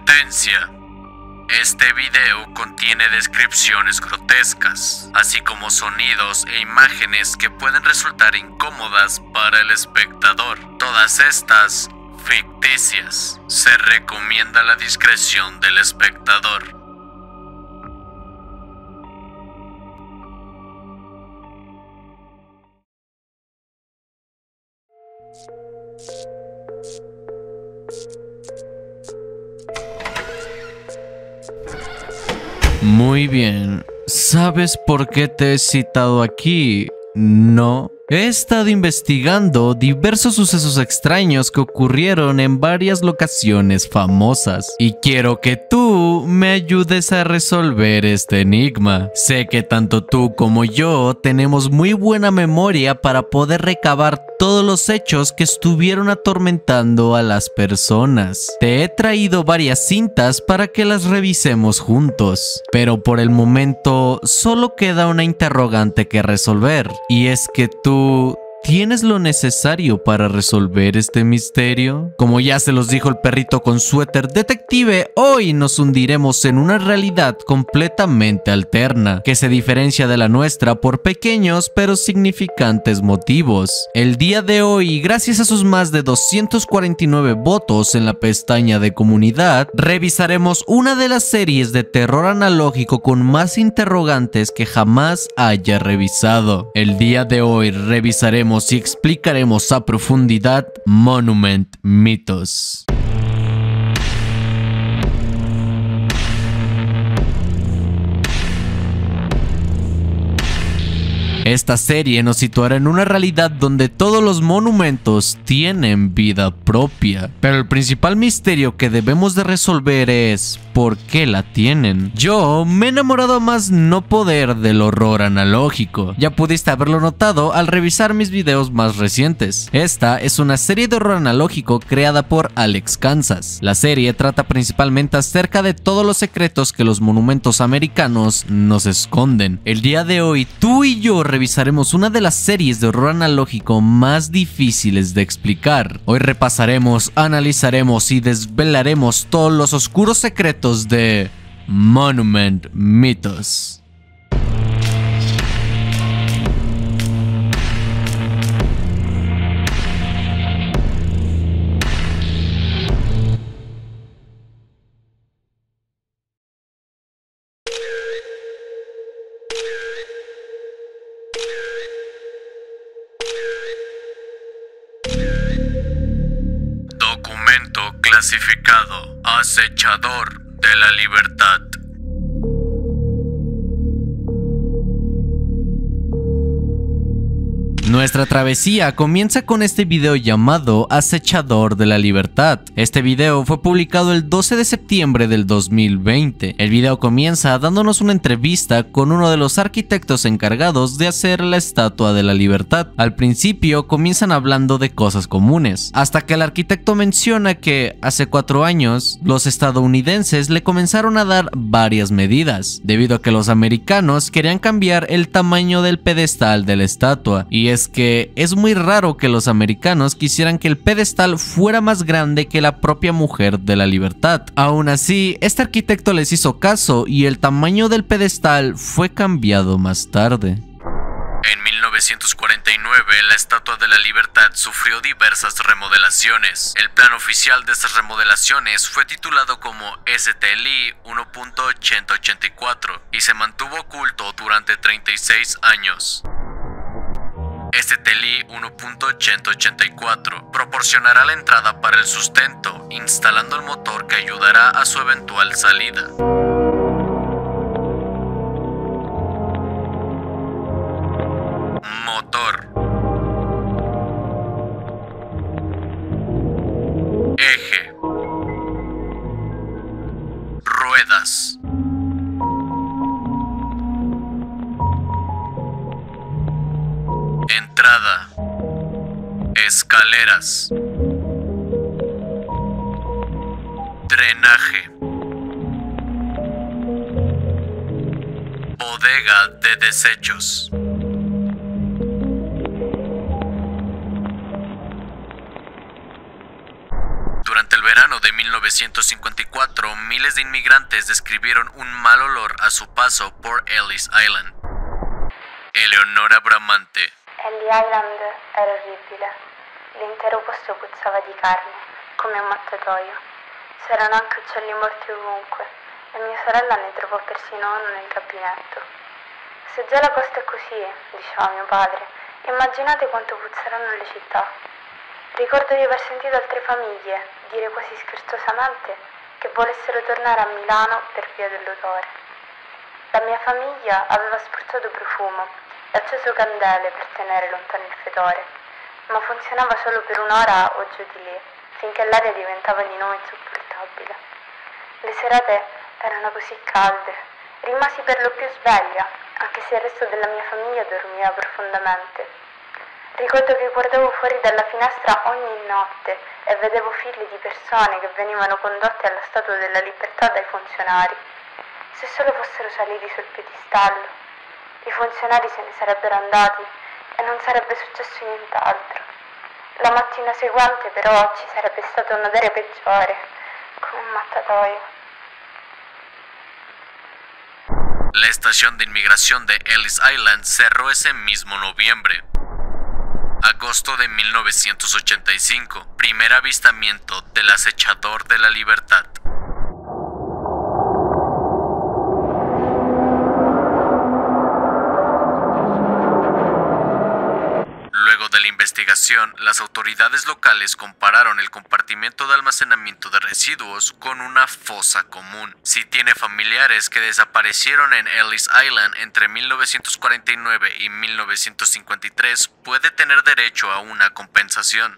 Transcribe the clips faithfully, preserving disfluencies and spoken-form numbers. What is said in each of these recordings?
Advertencia. Este video contiene descripciones grotescas, así como sonidos e imágenes que pueden resultar incómodas para el espectador. Todas estas ficticias. Se recomienda la discreción del espectador. Muy bien. ¿Sabes por qué te he citado aquí? No. He estado investigando diversos sucesos extraños que ocurrieron en varias locaciones famosas y quiero que tú me ayudes a resolver este enigma. Sé que tanto tú como yo tenemos muy buena memoria para poder recabar todos los hechos que estuvieron atormentando a las personas. Te he traído varias cintas para que las revisemos juntos, pero por el momento solo queda una interrogante que resolver, y es que tú ¿tienes lo necesario para resolver este misterio? Como ya se los dijo el perrito con suéter detective, hoy nos hundiremos en una realidad completamente alterna, que se diferencia de la nuestra por pequeños pero significantes motivos. El día de hoy, gracias a sus más de doscientos cuarenta y nueve votos en la pestaña de comunidad, revisaremos una de las series de terror analógico con más interrogantes que jamás haya revisado. El día de hoy revisaremos y explicaremos a profundidad Monument Mythos. Esta serie nos situará en una realidad donde todos los monumentos tienen vida propia, pero el principal misterio que debemos de resolver es ¿por qué la tienen? Yo me he enamorado a más no poder del horror analógico. Ya pudiste haberlo notado al revisar mis videos más recientes. Esta es una serie de horror analógico creada por Alex Kansas. La serie trata principalmente acerca de todos los secretos que los monumentos americanos nos esconden. El día de hoy, tú y yo revisaremos una de las series de horror analógico más difíciles de explicar. Hoy repasaremos, analizaremos y desvelaremos todos los oscuros secretos de Monument Mythos. Documento clasificado. Acechador de la libertad. Nuestra travesía comienza con este video llamado Acechador de la Libertad. Este video fue publicado el doce de septiembre del dos mil veinte. El video comienza dándonos una entrevista con uno de los arquitectos encargados de hacer la Estatua de la Libertad. Al principio comienzan hablando de cosas comunes, hasta que el arquitecto menciona que hace cuatro años los estadounidenses le comenzaron a dar varias medidas, debido a que los americanos querían cambiar el tamaño del pedestal de la estatua, y es que es muy raro que los americanos quisieran que el pedestal fuera más grande que la propia Mujer de la Libertad. Aún así, este arquitecto les hizo caso y el tamaño del pedestal fue cambiado más tarde. En mil novecientos cuarenta y nueve, la Estatua de la Libertad sufrió diversas remodelaciones. El plan oficial de estas remodelaciones fue titulado como S T L I uno punto ochenta ochenta y cuatro y se mantuvo oculto durante treinta y seis años. S T L I uno punto ochenta ochenta y cuatro proporcionará la entrada para el sustento, instalando el motor que ayudará a su eventual salida. Motor. Eje. Ruedas. Entrada. Escaleras. Drenaje. Bodega de desechos. Durante el verano de mil novecientos cincuenta y cuatro, miles de inmigrantes describieron un mal olor a su paso por Ellis Island. Eleonora Bramante. Ellis Island era orribile. L'intero posto puzzava di carne, come un mattatoio. C'erano anche uccelli morti ovunque e mia sorella ne trovò persino uno nel gabinetto. Se già la costa è così, diceva mio padre, immaginate quanto puzzeranno le città. Ricordo di aver sentito altre famiglie dire quasi scherzosamente che volessero tornare a Milano per via dell'odore. La mia famiglia aveva spruzzato profumo e acceso candele per tenere lontano il fetore, ma funzionava solo per un'ora o giù di lì, finché l'aria diventava di nuovo insopportabile. Le serate erano così calde, rimasi per lo più sveglia, anche se il resto della mia famiglia dormiva profondamente. Ricordo che guardavo fuori dalla finestra ogni notte e vedevo figli di persone che venivano condotte alla Statua della Libertà dai funzionari. Se solo fossero saliti sul piedistallo, i funzionari se ne sarebbero andati e non sarebbe successo nient'altro. La mattina seguente però ci sarebbe stato un odore peggiore, come un mattatoio. La estación de inmigración de Ellis Island cerró ese mismo noviembre. Agosto de mil novecientos ochenta y cinco, primer avistamiento del acechador de la libertad. Luego de la investigación, las autoridades locales compararon el compartimento de almacenamiento de residuos con una fosa común. Si tiene familiares que desaparecieron en Ellis Island entre mil novecientos cuarenta y nueve y mil novecientos cincuenta y tres, puede tener derecho a una compensación.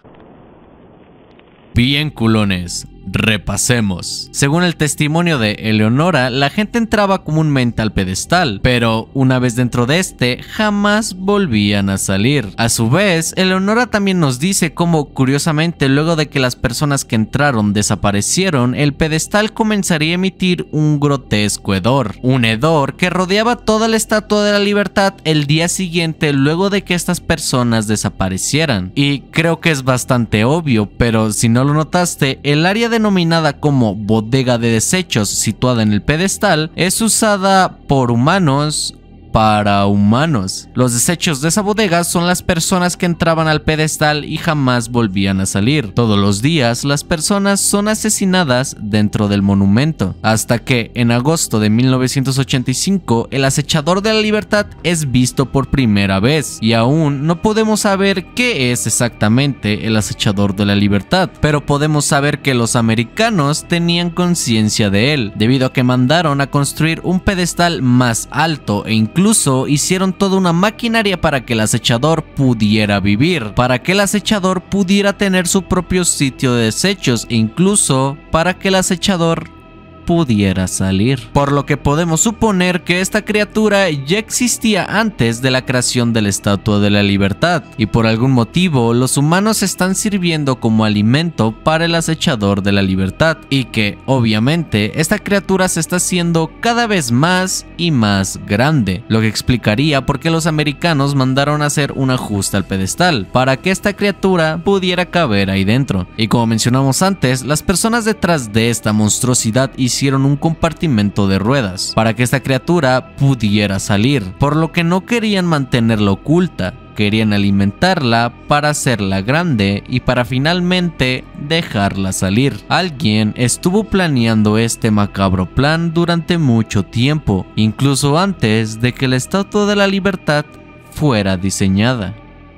Bien, culones, repasemos. Según el testimonio de Eleonora, la gente entraba comúnmente al pedestal, pero una vez dentro de este, jamás volvían a salir. A su vez, Eleonora también nos dice cómo, curiosamente, luego de que las personas que entraron desaparecieron, el pedestal comenzaría a emitir un grotesco hedor. Un hedor que rodeaba toda la Estatua de la Libertad el día siguiente luego de que estas personas desaparecieran. Y creo que es bastante obvio, pero si no lo notaste, el área denominada como bodega de desechos situada en el pedestal es usada por humanos para humanos. Los desechos de esa bodega son las personas que entraban al pedestal y jamás volvían a salir. Todos los días las personas son asesinadas dentro del monumento, hasta que en agosto de mil novecientos ochenta y cinco el acechador de la libertad es visto por primera vez, y aún no podemos saber qué es exactamente el acechador de la libertad, pero podemos saber que los americanos tenían conciencia de él, debido a que mandaron a construir un pedestal más alto e incluso Incluso hicieron toda una maquinaria para que el acechador pudiera vivir, para que el acechador pudiera tener su propio sitio de desechos e incluso para que el acechador pudiera salir. Por lo que podemos suponer que esta criatura ya existía antes de la creación de la Estatua de la Libertad, y por algún motivo los humanos están sirviendo como alimento para el acechador de la libertad, y que obviamente esta criatura se está haciendo cada vez más y más grande, lo que explicaría por qué los americanos mandaron a hacer un ajuste al pedestal para que esta criatura pudiera caber ahí dentro. Y como mencionamos antes, las personas detrás de esta monstruosidad hicieron un compartimento de ruedas para que esta criatura pudiera salir, por lo que no querían mantenerla oculta, querían alimentarla para hacerla grande y para finalmente dejarla salir. Alguien estuvo planeando este macabro plan durante mucho tiempo, incluso antes de que la Estatua de la Libertad fuera diseñada.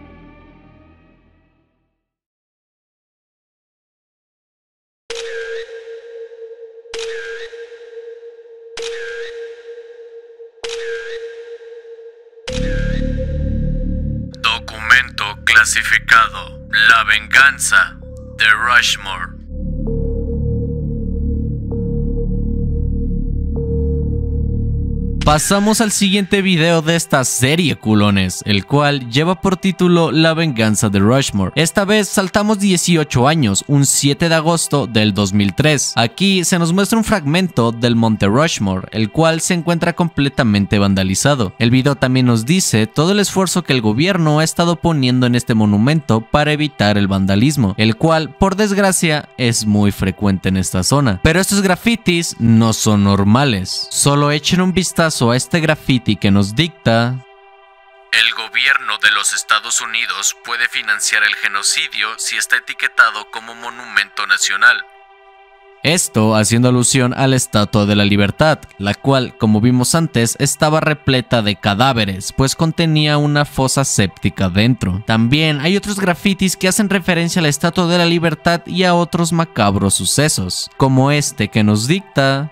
Documento clasificado: La venganza de Rushmore. Pasamos al siguiente video de esta serie, culones, el cual lleva por título La venganza de Rushmore. Esta vez saltamos dieciocho años, un siete de agosto del dos mil tres. Aquí se nos muestra un fragmento del monte Rushmore, el cual se encuentra completamente vandalizado. El video también nos dice todo el esfuerzo que el gobierno ha estado poniendo en este monumento para evitar el vandalismo, el cual, por desgracia, es muy frecuente en esta zona. Pero estos grafitis no son normales. Solo echen un vistazo a este graffiti que nos dicta: el gobierno de los Estados Unidos puede financiar el genocidio si está etiquetado como monumento nacional. Esto haciendo alusión a la Estatua de la Libertad, la cual, como vimos antes, estaba repleta de cadáveres, pues contenía una fosa séptica dentro. También hay otros grafitis que hacen referencia a la Estatua de la Libertad y a otros macabros sucesos, como este que nos dicta: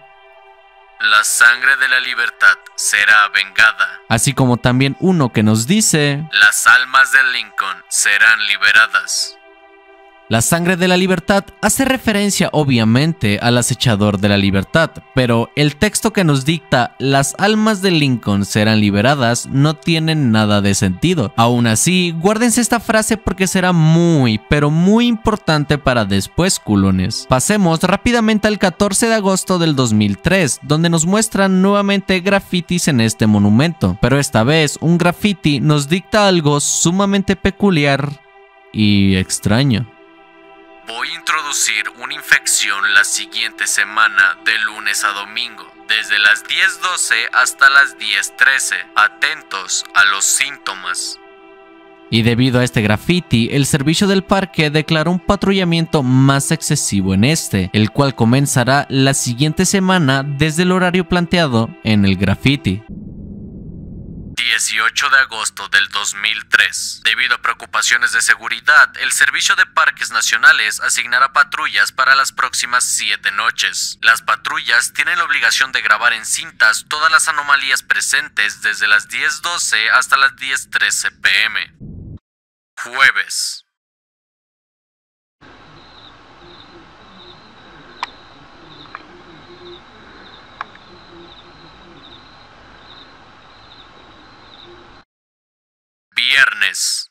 la sangre de la libertad será vengada. Así como también uno que nos dice: las almas de Lincoln serán liberadas. La sangre de la libertad hace referencia obviamente al acechador de la libertad, pero el texto que nos dicta las almas de Lincoln serán liberadas no tiene nada de sentido. Aún así, guárdense esta frase porque será muy, pero muy importante para después, culones. Pasemos rápidamente al catorce de agosto del dos mil tres, donde nos muestran nuevamente grafitis en este monumento, pero esta vez un grafiti nos dicta algo sumamente peculiar y extraño. Voy a introducir una infección la siguiente semana de lunes a domingo, desde las diez doce hasta las diez trece. Atentos a los síntomas. Y debido a este graffiti, el servicio del parque declaró un patrullamiento más excesivo en este, el cual comenzará la siguiente semana desde el horario planteado en el graffiti. dieciocho de agosto del dos mil tres. Debido a preocupaciones de seguridad, el Servicio de Parques Nacionales asignará patrullas para las próximas siete noches. Las patrullas tienen la obligación de grabar en cintas todas las anomalías presentes desde las diez doce hasta las diez trece pm. Jueves. Viernes.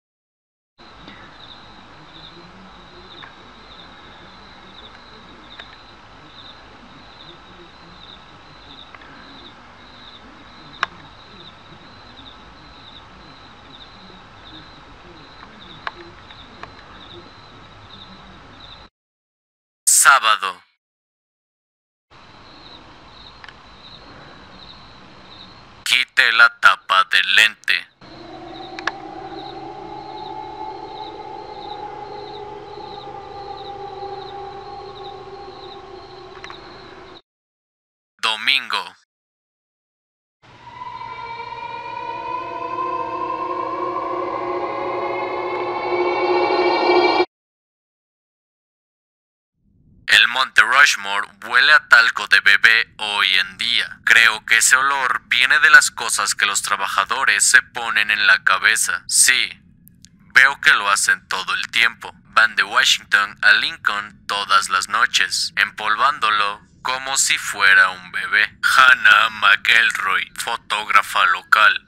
Sábado. Quite la tapa del lente. Domingo. El monte Rushmore huele a talco de bebé hoy en día. Creo que ese olor viene de las cosas que los trabajadores se ponen en la cabeza. Sí, veo que lo hacen todo el tiempo. Van de Washington a Lincoln todas las noches, empolvándolo como si fuera un bebé. Hannah McElroy, fotógrafa local.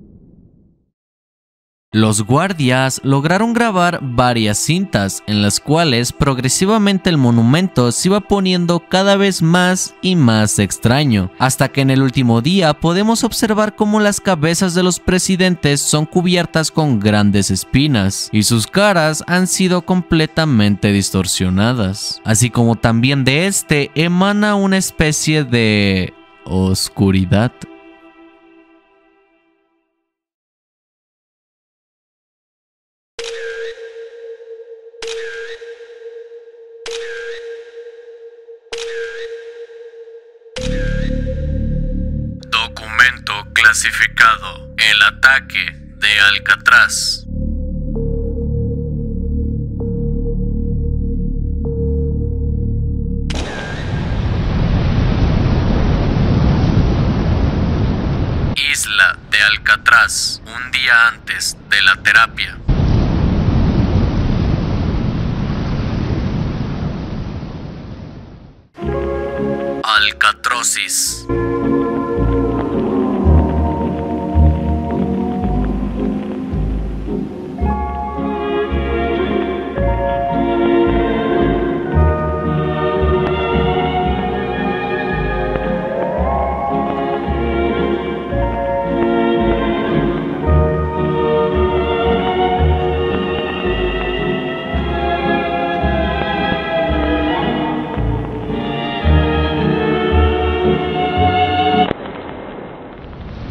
Los guardias lograron grabar varias cintas en las cuales progresivamente el monumento se iba poniendo cada vez más y más extraño, hasta que en el último día podemos observar cómo las cabezas de los presidentes son cubiertas con grandes espinas y sus caras han sido completamente distorsionadas, así como también de este emana una especie de oscuridad. Documento clasificado. El ataque de Alcatraz. Isla de Alcatraz, un día antes de la terapia. Alcatrosis.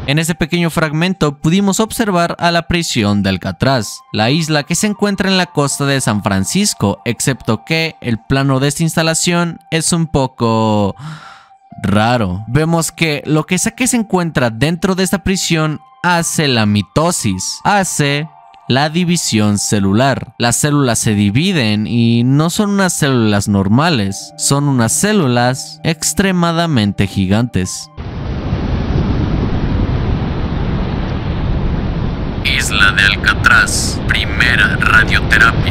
En ese pequeño fragmento pudimos observar a la prisión de Alcatraz, la isla que se encuentra en la costa de San Francisco, excepto que el plano de esta instalación es un poco raro. Vemos que lo que sea que se encuentra dentro de esta prisión hace la mitosis, hace la división celular. Las células se dividen y no son unas células normales, son unas células extremadamente gigantes. Isla de Alcatraz, primera radioterapia.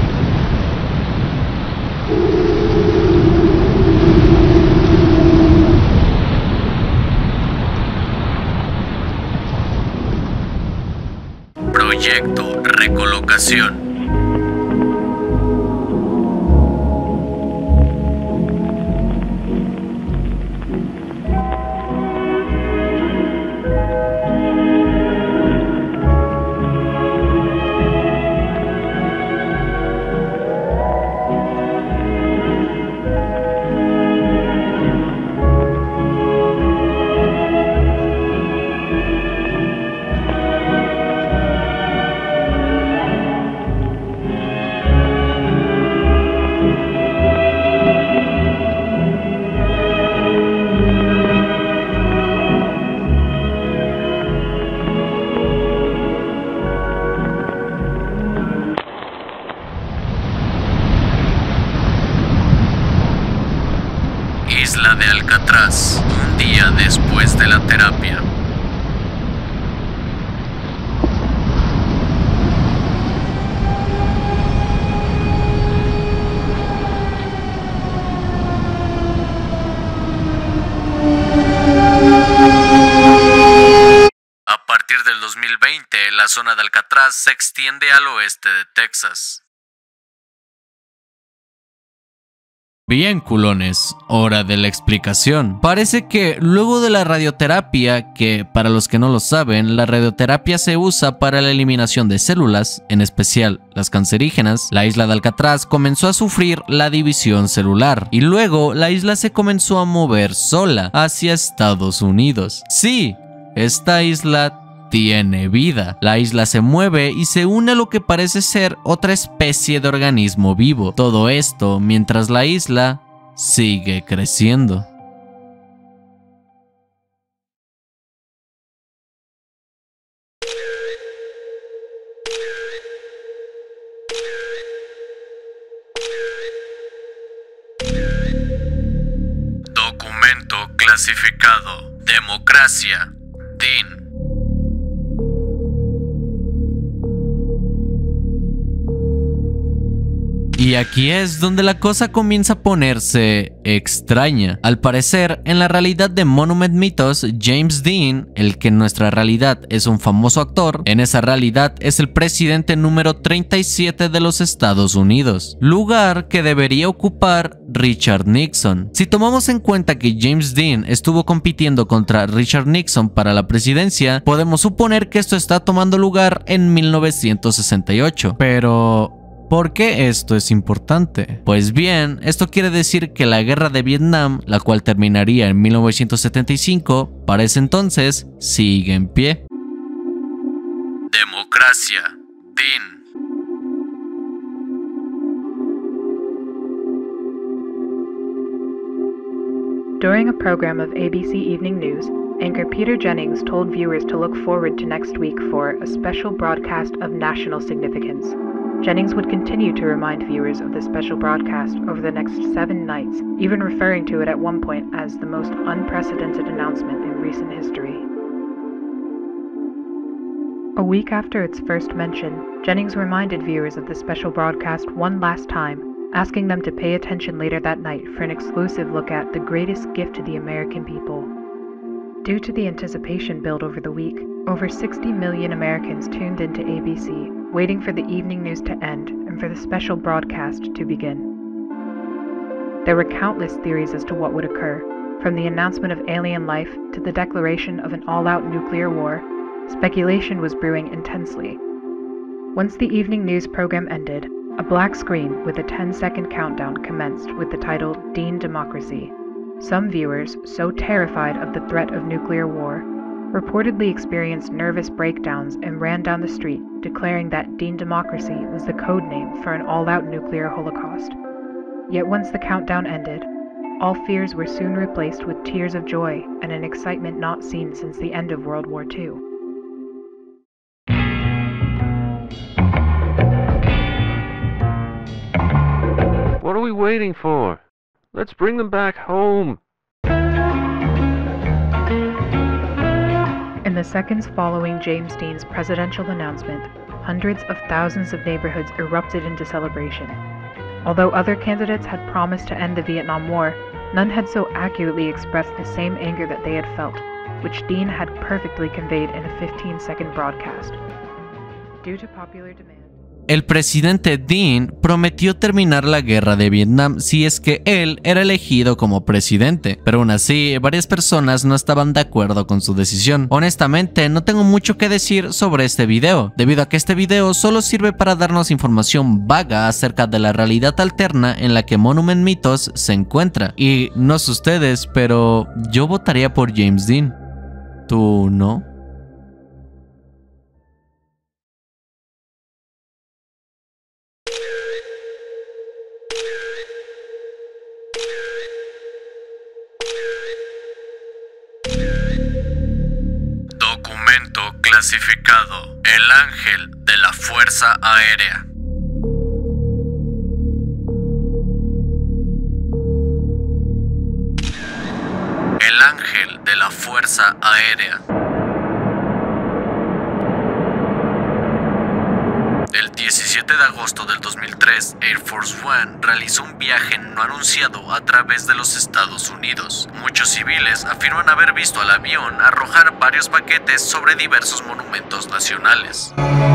Proyecto Recolocación. Isla de Alcatraz, un día después de la terapia. A partir del dos mil veinte, la zona de Alcatraz se extiende al oeste de Texas. Bien, culones, hora de la explicación. Parece que luego de la radioterapia, que para los que no lo saben, la radioterapia se usa para la eliminación de células, en especial las cancerígenas, la isla de Alcatraz comenzó a sufrir la división celular y luego la isla se comenzó a mover sola hacia Estados Unidos. Sí, esta isla tiene vida. La isla se mueve y se une a lo que parece ser otra especie de organismo vivo. Todo esto mientras la isla sigue creciendo. Documento clasificado. Democracia. Dean. Y aquí es donde la cosa comienza a ponerse extraña. Al parecer, en la realidad de Monument Mythos, James Dean, el que en nuestra realidad es un famoso actor, en esa realidad es el presidente número treinta y siete de los Estados Unidos, lugar que debería ocupar Richard Nixon. Si tomamos en cuenta que James Dean estuvo compitiendo contra Richard Nixon para la presidencia, podemos suponer que esto está tomando lugar en mil novecientos sesenta y ocho. Pero ¿por qué esto es importante? Pues bien, esto quiere decir que la guerra de Vietnam, la cual terminaría en mil novecientos setenta y cinco, para ese entonces sigue en pie. Democracia. Dean. During a program of A B C Evening News, anchor Peter Jennings told viewers to look forward to next week for a special broadcast of national significance. Jennings would continue to remind viewers of the special broadcast over the next seven nights, even referring to it at one point as the most unprecedented announcement in recent history. A week after its first mention, Jennings reminded viewers of the special broadcast one last time, asking them to pay attention later that night for an exclusive look at the greatest gift to the American people. Due to the anticipation built over the week, over sixty million Americans tuned into A B C, waiting for the evening news to end and for the special broadcast to begin. There were countless theories as to what would occur, from the announcement of alien life to the declaration of an all-out nuclear war. Speculation was brewing intensely. Once the evening news program ended, a black screen with a ten-second countdown commenced with the title Dean Democracy. Some viewers, so terrified of the threat of nuclear war, reportedly experienced nervous breakdowns and ran down the street, declaring that Dean Democracy was the code name for an all-out nuclear holocaust. Yet once the countdown ended, all fears were soon replaced with tears of joy and an excitement not seen since the end of World War Two. What are we waiting for? Let's bring them back home. In the seconds following James Dean's presidential announcement, hundreds of thousands of neighborhoods erupted into celebration. Although other candidates had promised to end the Vietnam War, none had so accurately expressed the same anger that they had felt, which Dean had perfectly conveyed in a fifteen-second broadcast. Due to popular demand, el presidente Dean prometió terminar la guerra de Vietnam si es que él era elegido como presidente, pero aún así varias personas no estaban de acuerdo con su decisión. Honestamente, no tengo mucho que decir sobre este video, debido a que este video solo sirve para darnos información vaga acerca de la realidad alterna en la que Monument Mythos se encuentra. Y no sé ustedes, pero yo votaría por James Dean. ¿Tú no? Documento clasificado: El Ángel de la Fuerza Aérea. El Ángel de la Fuerza Aérea. El diecisiete de agosto del dos mil tres, Air Force One realizó un viaje no anunciado a través de los Estados Unidos. Muchos civiles afirman haber visto al avión arrojar varios paquetes sobre diversos monumentos nacionales.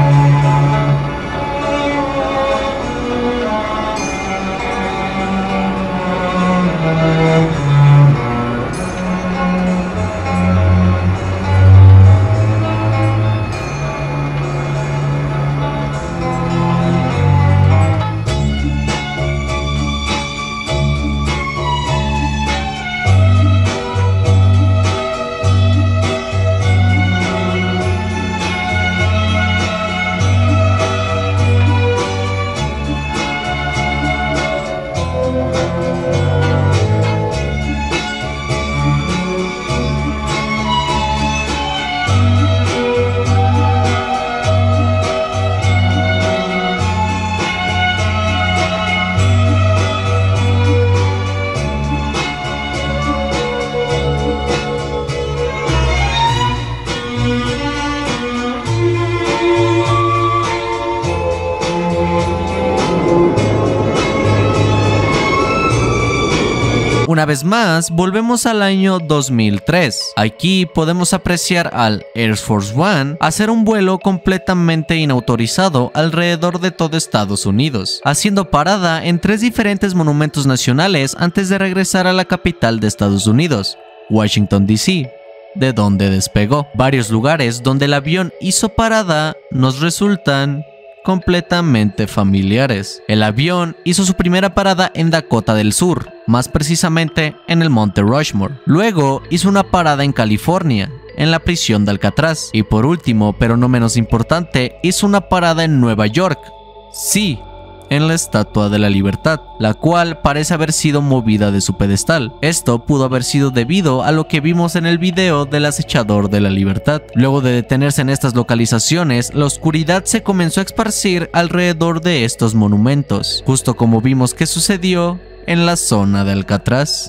Una vez más, volvemos al año dos mil tres. Aquí podemos apreciar al Air Force One hacer un vuelo completamente inautorizado alrededor de todo Estados Unidos, haciendo parada en tres diferentes monumentos nacionales antes de regresar a la capital de Estados Unidos, Washington D C, de donde despegó. Varios lugares donde el avión hizo parada nos resultan completamente familiares. El avión hizo su primera parada en Dakota del Sur, más precisamente en el Monte Rushmore. Luego hizo una parada en California, en la prisión de Alcatraz. Y por último, pero no menos importante, hizo una parada en Nueva York. Sí, en la Estatua de la Libertad, la cual parece haber sido movida de su pedestal. Esto pudo haber sido debido a lo que vimos en el video del acechador de la libertad. Luego de detenerse en estas localizaciones, la oscuridad se comenzó a esparcir alrededor de estos monumentos, justo como vimos que sucedió en la zona de Alcatraz.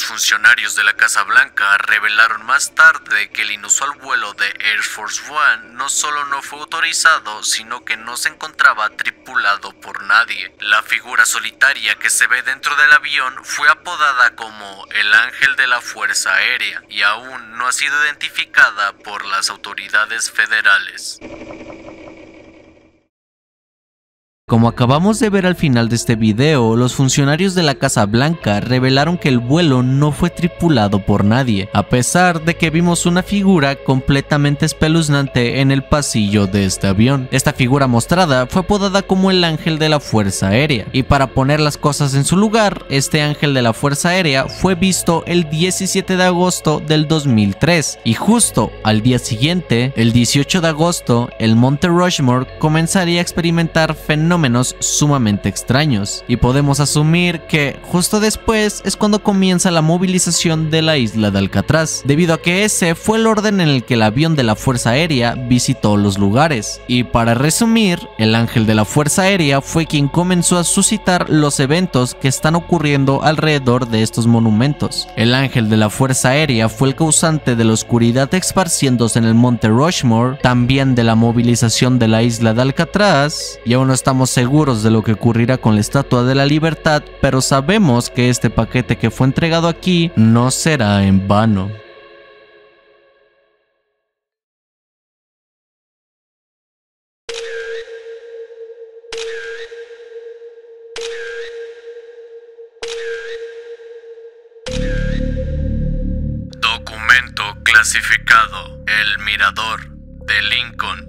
funcionarios de la Casa Blanca revelaron más tarde que el inusual vuelo de Air Force One no solo no fue autorizado, sino que no se encontraba tripulado por nadie. La figura solitaria que se ve dentro del avión fue apodada como el Ángel de la Fuerza Aérea y aún no ha sido identificada por las autoridades federales. Como acabamos de ver al final de este video, los funcionarios de la Casa Blanca revelaron que el vuelo no fue tripulado por nadie, a pesar de que vimos una figura completamente espeluznante en el pasillo de este avión. Esta figura mostrada fue apodada como el Ángel de la Fuerza Aérea, y para poner las cosas en su lugar, este Ángel de la Fuerza Aérea fue visto el diecisiete de agosto del dos mil tres, y justo al día siguiente, el dieciocho de agosto, el Monte Rushmore comenzaría a experimentar fenómenos sumamente extraños, y podemos asumir que justo después es cuando comienza la movilización de la isla de Alcatraz, debido a que ese fue el orden en el que el avión de la Fuerza Aérea visitó los lugares. Y para resumir, el Ángel de la Fuerza Aérea fue quien comenzó a suscitar los eventos que están ocurriendo alrededor de estos monumentos. El Ángel de la Fuerza Aérea fue el causante de la oscuridad esparciéndose en el Monte Rushmore, también de la movilización de la isla de Alcatraz, y aún no estamos seguros de lo que ocurrirá con la Estatua de la Libertad, pero sabemos que este paquete que fue entregado aquí no será en vano. Documento clasificado: El Mirador de Lincoln.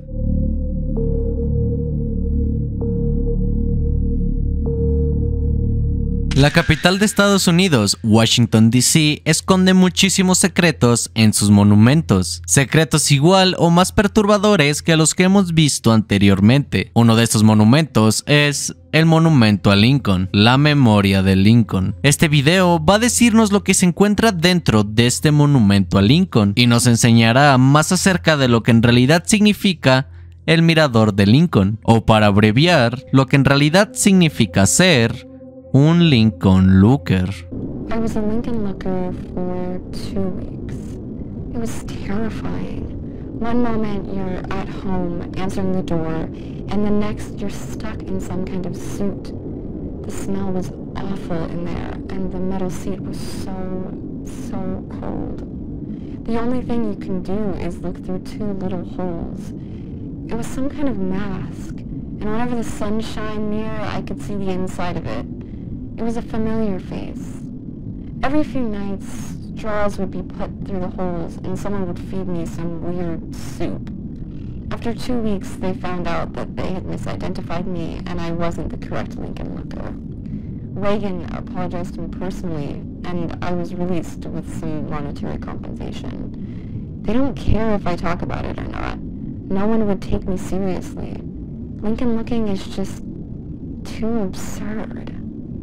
La capital de Estados Unidos, Washington D C, esconde muchísimos secretos en sus monumentos, secretos igual o más perturbadores que los que hemos visto anteriormente. Uno de estos monumentos es el monumento a Lincoln, la memoria de Lincoln. Este video va a decirnos lo que se encuentra dentro de este monumento a Lincoln y nos enseñará más acerca de lo que en realidad significa el mirador de Lincoln, o para abreviar, lo que en realidad significa ser un Lincoln Looker. I was a Lincoln Looker for two weeks. It was terrifying. One moment you're at home answering the door, and the next you're stuck in some kind of suit. The smell was awful in there, and the metal seat was so, so cold. The only thing you can do is look through two little holes. It was some kind of mask, and whenever the sun shined near, I could see the inside of it. It was a familiar face. Every few nights, straws would be put through the holes and someone would feed me some weird soup. After two weeks, they found out that they had misidentified me and I wasn't the correct Lincoln Looker. Reagan apologized to me personally, and I was released with some monetary compensation. They don't care if I talk about it or not. No one would take me seriously. Lincoln looking is just too absurd.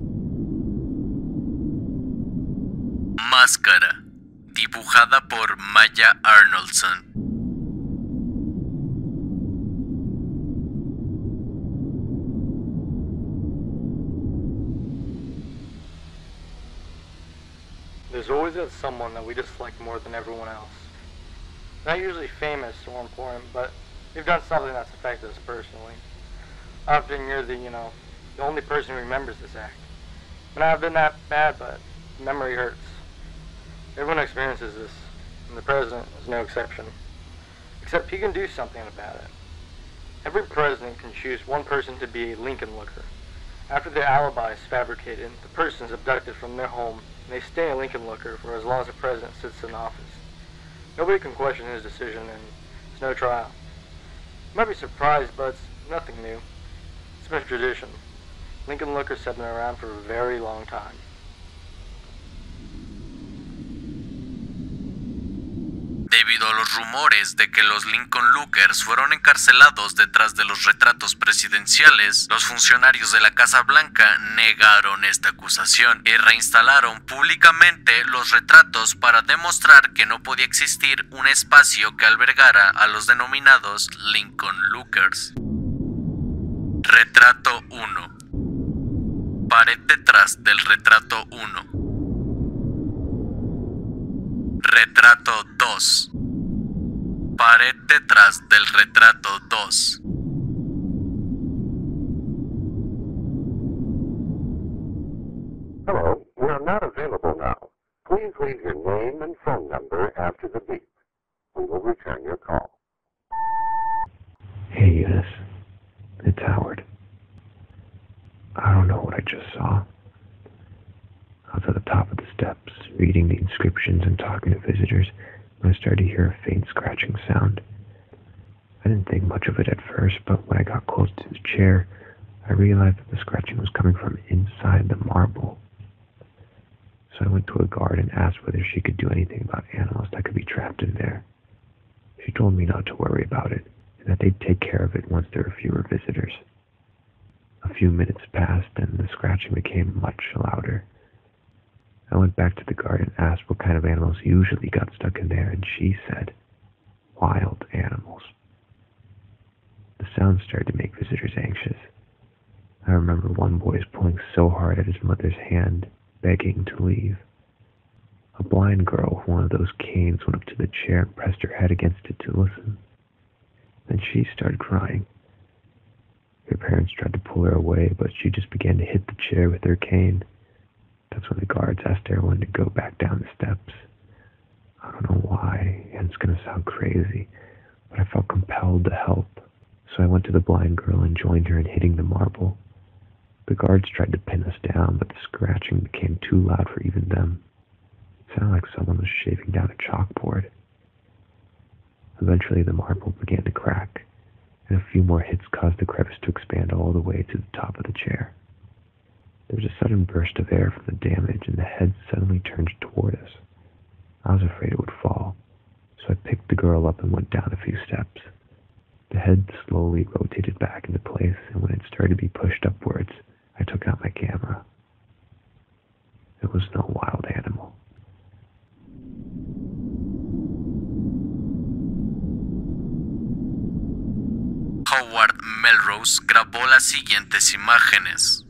Máscara, dibujada por Maya Arnoldson. There's always that someone that we dislike more than everyone else. Not usually famous or important, but they've done something that's affected us personally. Often you're the, you know, the only person who remembers this act. But I've been that bad, but memory hurts. Everyone experiences this, and the president is no exception. Except he can do something about it. Every president can choose one person to be a Lincoln Looker. After their alibi is fabricated, the person is abducted from their home, and they stay a Lincoln Looker for as long as the president sits in office. Nobody can question his decision, and it's no trial. You might be surprised, but it's nothing new. It's been a tradition. Lincoln Lookers have been around for a very long time. Debido a los rumores de que los Lincoln Lookers fueron encarcelados detrás de los retratos presidenciales, los funcionarios de la Casa Blanca negaron esta acusación y reinstalaron públicamente los retratos para demostrar que no podía existir un espacio que albergara a los denominados Lincoln Lookers. Retrato uno. Pared detrás del retrato uno. Retrato dos. Pared detrás del retrato dos. Hello, we are not available now. Please leave your name and phone number after the beep. We will return your call. Hey, Eunice. It's Howard. I don't know what I just saw. I was at the top of the steps, reading the inscriptions and talking to visitors, when I started to hear a faint scratching sound. I didn't think much of it at first, but when I got close to the chair, I realized that the scratching was coming from inside the marble. So I went to a guard and asked whether she could do anything about animals that could be trapped in there. She told me not to worry about it, and that they'd take care of it once there were fewer visitors. A few minutes passed, and the scratching became much louder. I went back to the guard and asked what kind of animals usually got stuck in there, and she said, wild animals. The sound started to make visitors anxious. I remember one boy pulling so hard at his mother's hand, begging to leave. A blind girl with one of those canes went up to the chair and pressed her head against it to listen. Then she started crying. Her parents tried to pull her away, but she just began to hit the chair with her cane. That's when the guards asked everyone to go back down the steps. I don't know why, and it's going to sound crazy, but I felt compelled to help. So I went to the blind girl and joined her in hitting the marble. The guards tried to pin us down, but the scratching became too loud for even them. It sounded like someone was shaving down a chalkboard. Eventually the marble began to crack, and a few more hits caused the crevice to expand all the way to the top of the chair. There was a sudden burst of air from the damage, and the head suddenly turned toward us. I was afraid it would fall, so I picked the girl up and went down a few steps. The head slowly rotated back into place, and when it started to be pushed upwards, I took out my camera. It was no wild animal. Howard Melrose grabó las siguientes imágenes.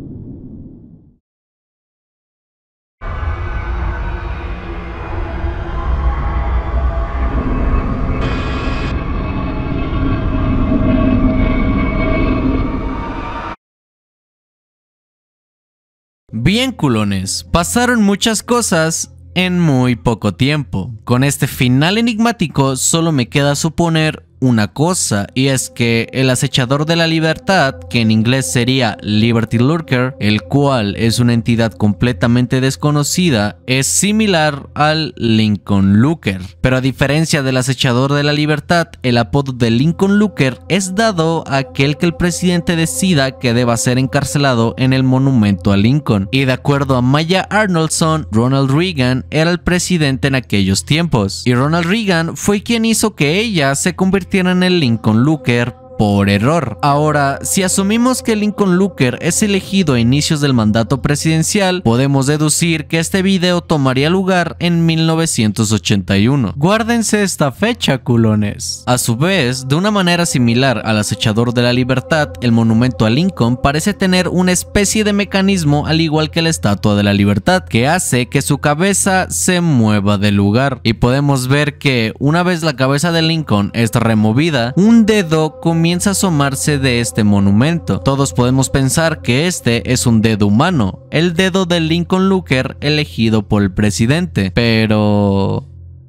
Bien, culones, pasaron muchas cosas en muy poco tiempo. Con este final enigmático solo me queda suponer una cosa, y es que el acechador de la libertad, que en inglés sería Liberty Lurker, el cual es una entidad completamente desconocida, es similar al Lincoln Looker. Pero a diferencia del acechador de la libertad, el apodo de Lincoln Looker es dado a aquel que el presidente decida que deba ser encarcelado en el monumento a Lincoln. Y de acuerdo a Maya Arnoldson, Ronald Reagan era el presidente en aquellos tiempos, y Ronald Reagan fue quien hizo que ella se convirtiera en el Lincoln Looker por error. Ahora, si asumimos que Lincoln Looker es elegido a inicios del mandato presidencial, podemos deducir que este video tomaría lugar en mil novecientos ochenta y uno. Guárdense esta fecha, culones. A su vez, de una manera similar al acechador de la libertad, el monumento a Lincoln parece tener una especie de mecanismo al igual que la estatua de la libertad, que hace que su cabeza se mueva del lugar. Y podemos ver que, una vez la cabeza de Lincoln es removida, un dedo comienza comienza a asomarse de este monumento. Todos podemos pensar que este es un dedo humano, el dedo del Lincoln Looker elegido por el presidente, pero...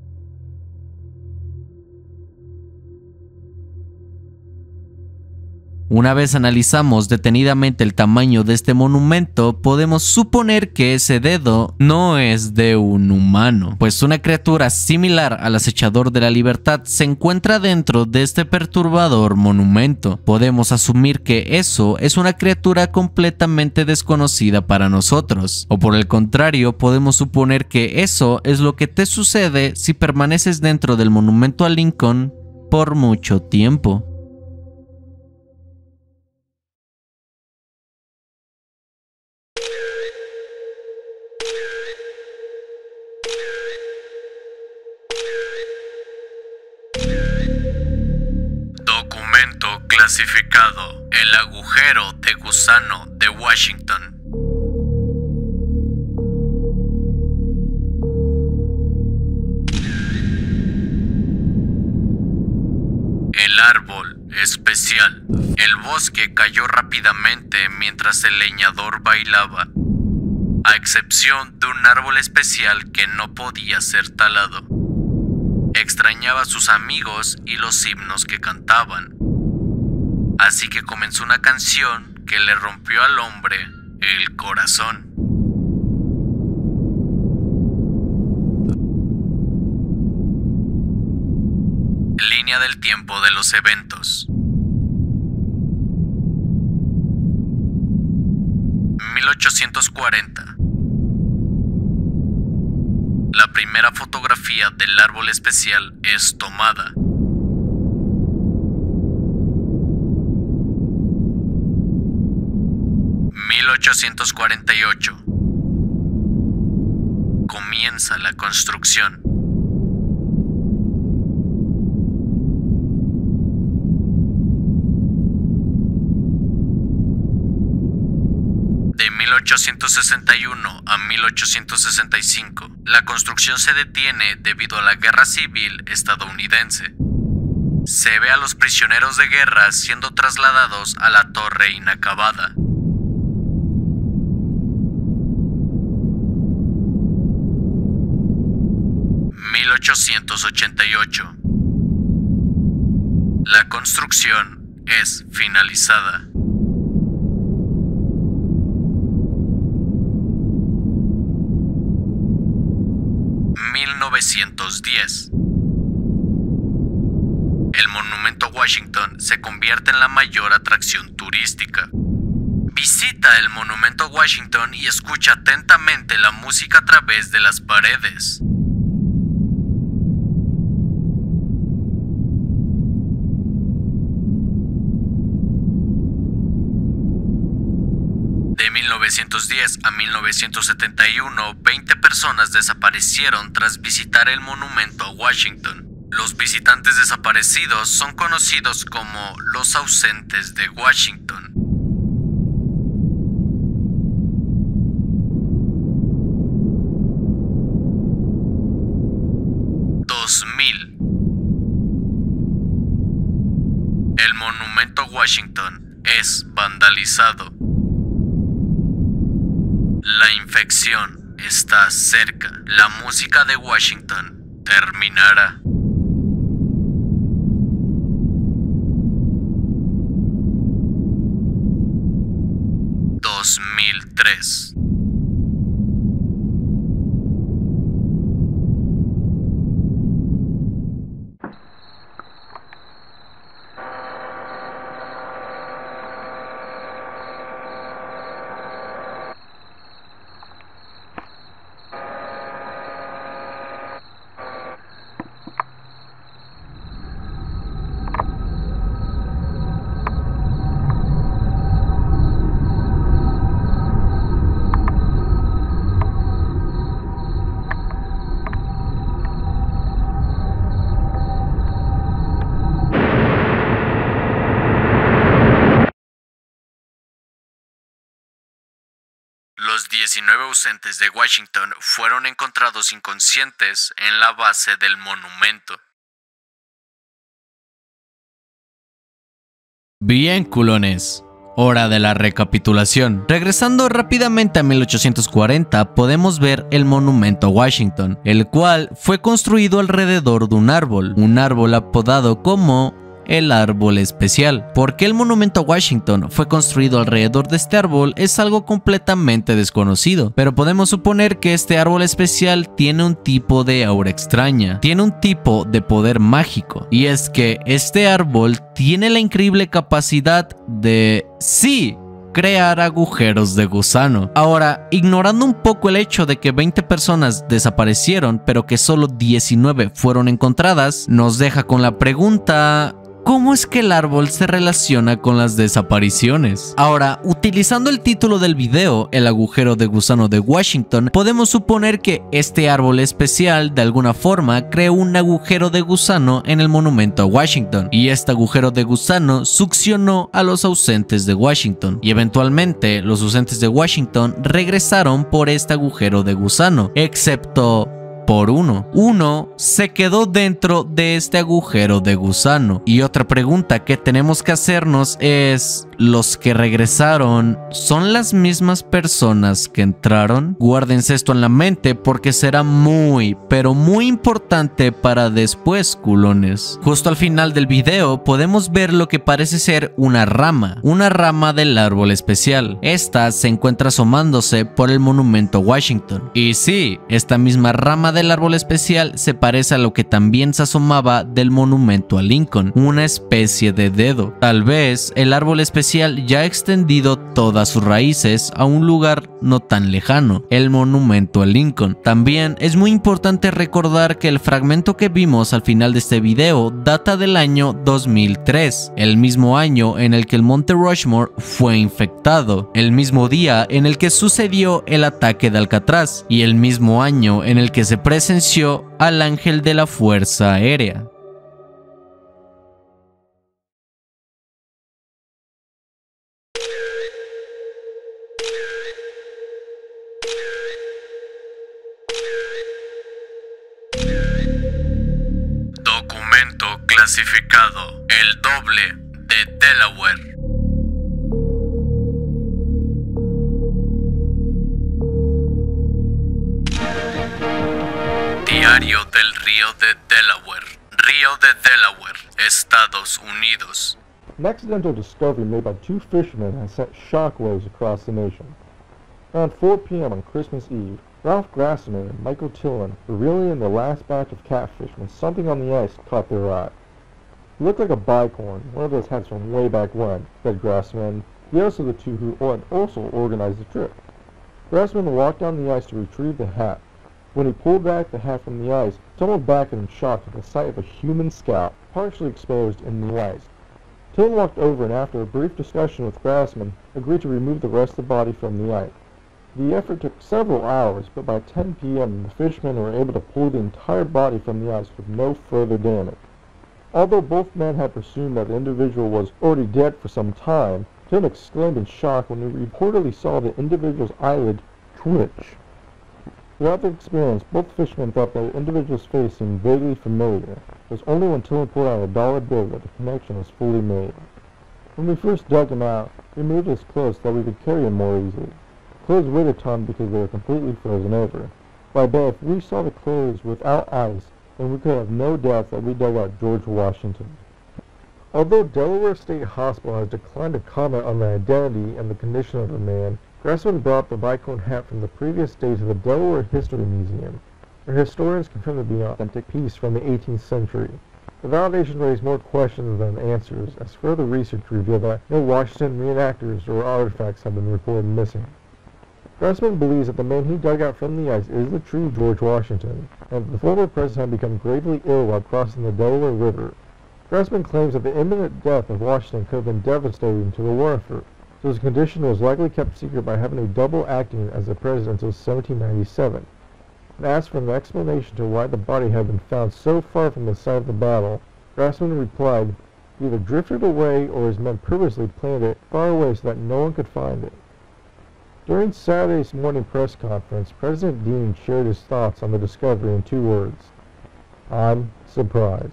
Una vez analizamos detenidamente el tamaño de este monumento, podemos suponer que ese dedo no es de un humano, pues una criatura similar al acechador de la libertad se encuentra dentro de este perturbador monumento. Podemos asumir que eso es una criatura completamente desconocida para nosotros, o por el contrario, podemos suponer que eso es lo que te sucede si permaneces dentro del monumento a Lincoln por mucho tiempo. Documento clasificado: el agujero de gusano de Washington. especial. El bosque cayó rápidamente mientras el leñador bailaba, a excepción de un árbol especial que no podía ser talado. Extrañaba a sus amigos y los himnos que cantaban, así que comenzó una canción que le rompió al hombre el corazón. Línea del tiempo de los eventos. mil ochocientos cuarenta. La primera fotografía del árbol especial es tomada. mil ochocientos cuarenta y ocho. Comienza la construcción. De mil ochocientos sesenta y uno a mil ochocientos sesenta y cinco, la construcción se detiene debido a la Guerra Civil estadounidense. Se ve a los prisioneros de guerra siendo trasladados a la torre inacabada. mil ochocientos ochenta y ocho. La construcción es finalizada. mil novecientos diez. El monumento a Washington se convierte en la mayor atracción turística. Visita el monumento a Washington y escucha atentamente la música a través de las paredes. De mil novecientos diez a mil novecientos setenta y uno, veinte personas desaparecieron tras visitar el monumento a Washington. Los visitantes desaparecidos son conocidos como los ausentes de Washington. dos mil. El monumento a Washington es vandalizado. La infección está cerca. La música de Washington terminará. dos mil tres. Los diecinueve ausentes de Washington fueron encontrados inconscientes en la base del monumento. Bien, culones. Hora de la recapitulación. Regresando rápidamente a mil ochocientos cuarenta, podemos ver el monumento a Washington, el cual fue construido alrededor de un árbol, un árbol apodado como el árbol especial. ¿Por qué el monumento a Washington fue construido alrededor de este árbol? Es algo completamente desconocido, pero podemos suponer que este árbol especial tiene un tipo de aura extraña, tiene un tipo de poder mágico, y es que este árbol tiene la increíble capacidad de, sí, crear agujeros de gusano. Ahora, ignorando un poco el hecho de que veinte personas desaparecieron, pero que solo diecinueve fueron encontradas, nos deja con la pregunta: ¿cómo es que el árbol se relaciona con las desapariciones? Ahora, utilizando el título del video, el agujero de gusano de Washington, podemos suponer que este árbol especial de alguna forma creó un agujero de gusano en el monumento a Washington, y este agujero de gusano succionó a los ausentes de Washington, y eventualmente los ausentes de Washington regresaron por este agujero de gusano, excepto por uno. Uno se quedó dentro de este agujero de gusano. Y otra pregunta que tenemos que hacernos es: ¿los que regresaron son las mismas personas que entraron? Guárdense esto en la mente porque será muy, pero muy importante para después, culones. Justo al final del video podemos ver lo que parece ser una rama, una rama del árbol especial. Esta se encuentra asomándose por el monumento a Washington. Y sí, esta misma rama del árbol especial se parece a lo que también se asomaba del monumento a Lincoln, una especie de dedo. Tal vez el árbol especial ya ha extendido todas sus raíces a un lugar no tan lejano, el monumento a Lincoln. También es muy importante recordar que el fragmento que vimos al final de este video data del año dos mil tres, el mismo año en el que el Monte Rushmore fue infectado, el mismo día en el que sucedió el ataque de Alcatraz y el mismo año en el que se presenció al ángel de la Fuerza Aérea. Documento clasificado: el doble de Delaware. Diario del Río de Delaware. Río de Delaware, Estados Unidos. An accidental discovery made by two fishermen has sent shockwaves across the nation. Around four p m on Christmas Eve, Ralph Grassman and Michael Tillman were reeling in the last batch of catfish when something on the ice caught their eye. It looked like a bicorn, one of those hats from way back when, said Grassman, the others of the two who also organized the trip. Grassman walked down the ice to retrieve the hat. When he pulled back the hat from the ice, he tumbled back in shock at the sight of a human scalp, partially exposed in the ice. Tillman walked over and after a brief discussion with Grassman, agreed to remove the rest of the body from the ice. The effort took several hours, but by ten p m the fishermen were able to pull the entire body from the ice with no further damage. Although both men had presumed that the individual was already dead for some time, Tillman exclaimed in shock when he reportedly saw the individual's eyelid twitch. Throughout the experience, both fishermen thought the individual's face seemed vaguely familiar. It was only when Tillman pulled out a dollar bill that the connection was fully made. When we first dug him out, we moved his clothes so that we could carry him more easily. The clothes weighed a ton because they were completely frozen over. But I bet if we saw the clothes without ice, then we could have no doubt that we dug out George Washington. Although Delaware State Hospital has declined to comment on the identity and the condition of the man, Grassman brought the bicorn hat from the previous day to the Delaware History Museum, where historians confirm to be an authentic piece from the eighteenth century. The validation raised more questions than answers, as further research revealed that no Washington reenactors or artifacts have been reported missing. Grassman believes that the man he dug out from the ice is the true George Washington, and that the former president had become gravely ill while crossing the Delaware River. Grassman claims that the imminent death of Washington could have been devastating to the war effort, so his condition was likely kept secret by having a double acting as the president until seventeen ninety-seven. And asked for an explanation to why the body had been found so far from the site of the battle, Grassman replied, he either drifted away or his men purposely planted it far away so that no one could find it. During Saturday's morning press conference, President Dean shared his thoughts on the discovery in two words: I'm surprised.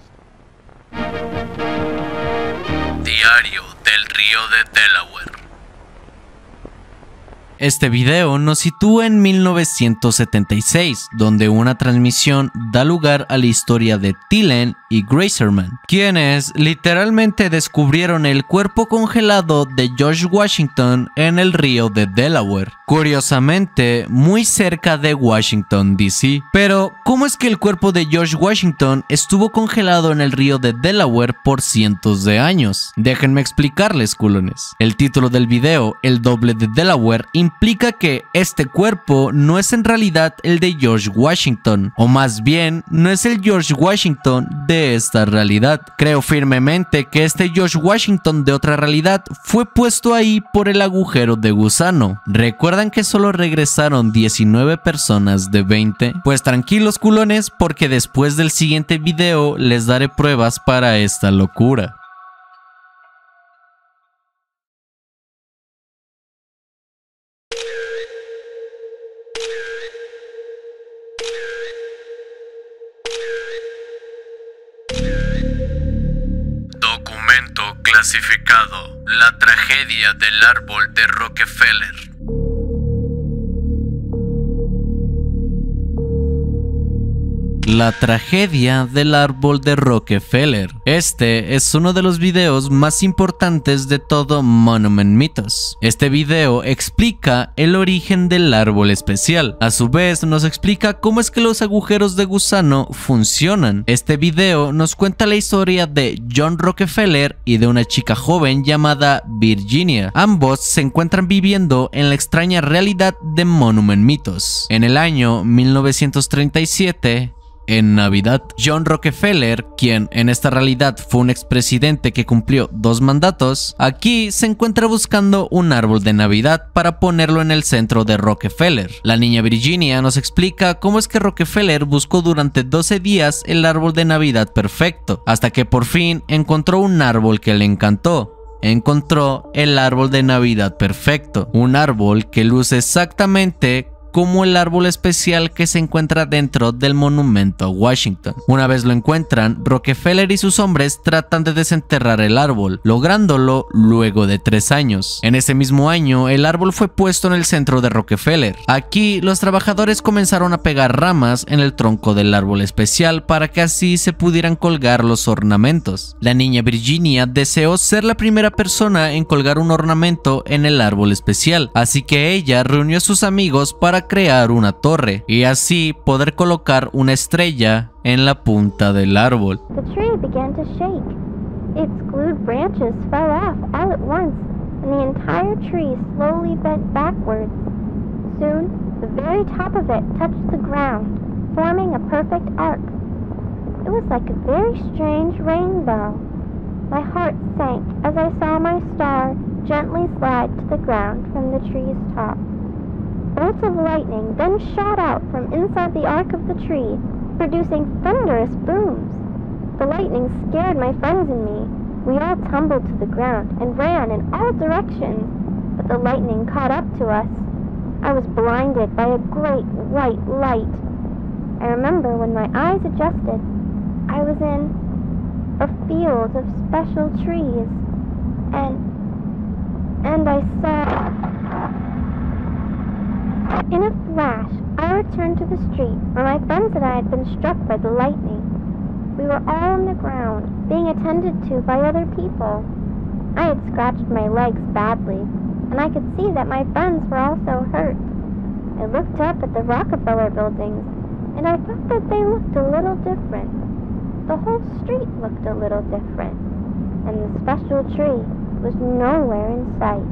Diario del Río de Delaware. Este video nos sitúa en mil novecientos setenta y seis, donde una transmisión da lugar a la historia de Tillen y Graserman, quienes literalmente descubrieron el cuerpo congelado de George Washington en el río de Delaware, curiosamente muy cerca de Washington, D C Pero, ¿cómo es que el cuerpo de George Washington estuvo congelado en el río de Delaware por cientos de años? Déjenme explicarles, culones. El título del video, El doble de Delaware, implica que este cuerpo no es en realidad el de George Washington, o más bien, no es el George Washington de esta realidad. Creo firmemente que este George Washington de otra realidad fue puesto ahí por el agujero de gusano. ¿Recuerdan que solo regresaron diecinueve personas de veinte? Pues tranquilos, culones, porque después del siguiente video les daré pruebas para esta locura. Clasificado: la tragedia del árbol de Rockefeller. La tragedia del árbol de Rockefeller. Este es uno de los videos más importantes de todo Monument Mythos. Este video explica el origen del árbol especial. A su vez nos explica cómo es que los agujeros de gusano funcionan. Este video nos cuenta la historia de John Rockefeller y de una chica joven llamada Virginia. Ambos se encuentran viviendo en la extraña realidad de Monument Mythos. En el año mil novecientos treinta y siete, en Navidad, John Rockefeller, quien en esta realidad fue un expresidente que cumplió dos mandatos, aquí se encuentra buscando un árbol de Navidad para ponerlo en el centro de Rockefeller. La niña Virginia nos explica cómo es que Rockefeller buscó durante doce días el árbol de Navidad perfecto, hasta que por fin encontró un árbol que le encantó. Encontró el árbol de Navidad perfecto, un árbol que luce exactamente como el árbol especial que se encuentra dentro del monumento a Washington. Una vez lo encuentran, Rockefeller y sus hombres tratan de desenterrar el árbol, lográndolo luego de tres años. En ese mismo año, el árbol fue puesto en el centro de Rockefeller. Aquí, los trabajadores comenzaron a pegar ramas en el tronco del árbol especial para que así se pudieran colgar los ornamentos. La niña Virginia deseó ser la primera persona en colgar un ornamento en el árbol especial, así que ella reunió a sus amigos para crear una torre y así poder colocar una estrella en la punta del árbol. The tree began to shake. Its glued branches fell off all at once, and the entire tree slowly bent backwards. Soon, the very top of it touched the ground, forming a perfect arc. It was like a very strange rainbow. My heart sank as I saw my star gently slide to the ground from the tree's top. Bolts of lightning then shot out from inside the arc of the tree, producing thunderous booms. The lightning scared my friends and me. We all tumbled to the ground and ran in all directions, but the lightning caught up to us. I was blinded by a great white light. I remember when my eyes adjusted, I was in a field of special trees, and and I saw... In a flash, I returned to the street where my friends and I had been struck by the lightning. We were all on the ground, being attended to by other people. I had scratched my legs badly, and I could see that my friends were also hurt. I looked up at the Rockefeller buildings, and I thought that they looked a little different. The whole street looked a little different, and the special tree was nowhere in sight.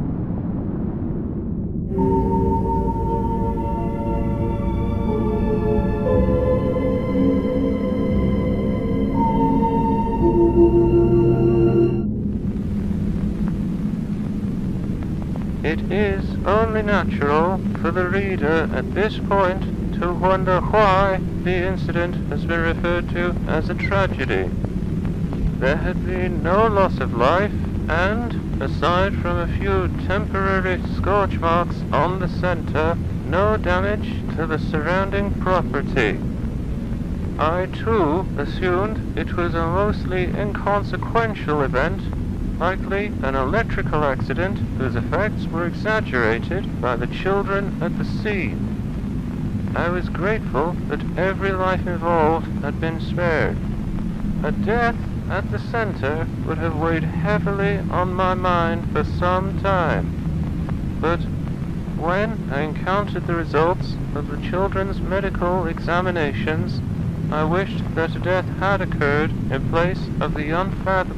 It is only natural for the reader at this point to wonder why the incident has been referred to as a tragedy. There had been no loss of life, and, aside from a few temporary scorch marks on the center, no damage to the surrounding property. I too assumed it was a mostly inconsequential event, likely an electrical accident whose effects were exaggerated by the children at the scene. I was grateful that every life involved had been spared. A death at the center would have weighed heavily on my mind for some time, but when I encountered the results of the children's medical examinations, I wished that a death had occurred in place of the unfathomable.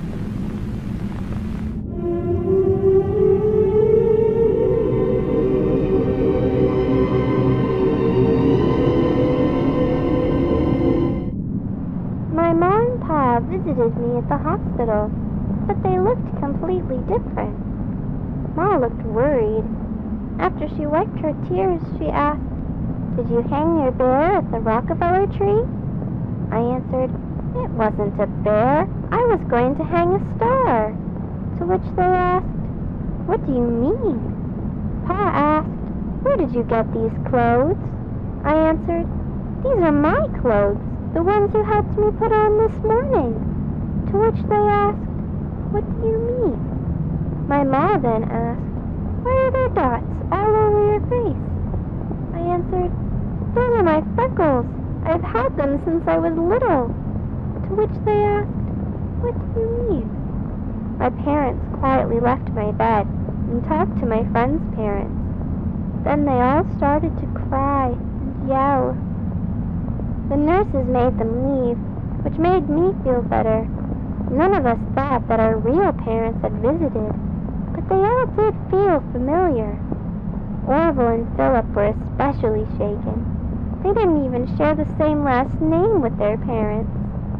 My mom and Pa visited me at the hospital, but they looked completely different. Ma looked worried. After she wiped her tears, she asked, "Did you hang your bear at the Rockefeller tree?" I answered, "It wasn't a bear. I was going to hang a star." To which they asked, "What do you mean?" Pa asked, "Where did you get these clothes?" I answered, "These are my clothes, the ones you helped me put on this morning." To which they asked, What do you mean? My ma then asked, why are there dots all over your face? I answered, those are my freckles. I've had them since I was little. To which they asked, what do you mean? My parents quietly left my bed and talked to my friends' parents. Then they all started to cry and yell. The nurses made them leave, which made me feel better. None of us thought that our real parents had visited, but they all did feel familiar. Orville and Philip were especially shaken. They didn't even share the same last name with their parents.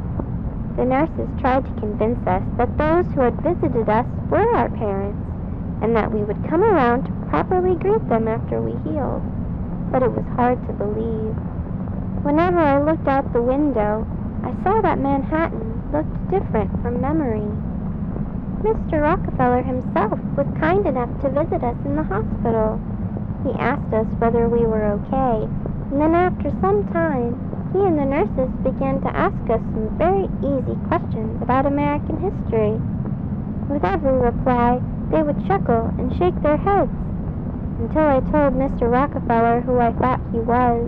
The nurses tried to convince us that those who had visited us were our parents, and that we would come around to properly greet them after we healed. But it was hard to believe. Whenever I looked out the window, I saw that Manhattan looked different from memory. Mister Rockefeller himself was kind enough to visit us in the hospital. He asked us whether we were okay, and then after some time, he and the nurses began to ask us some very easy questions about American history. With every reply, they would chuckle and shake their heads, until I told Mister Rockefeller who I thought he was.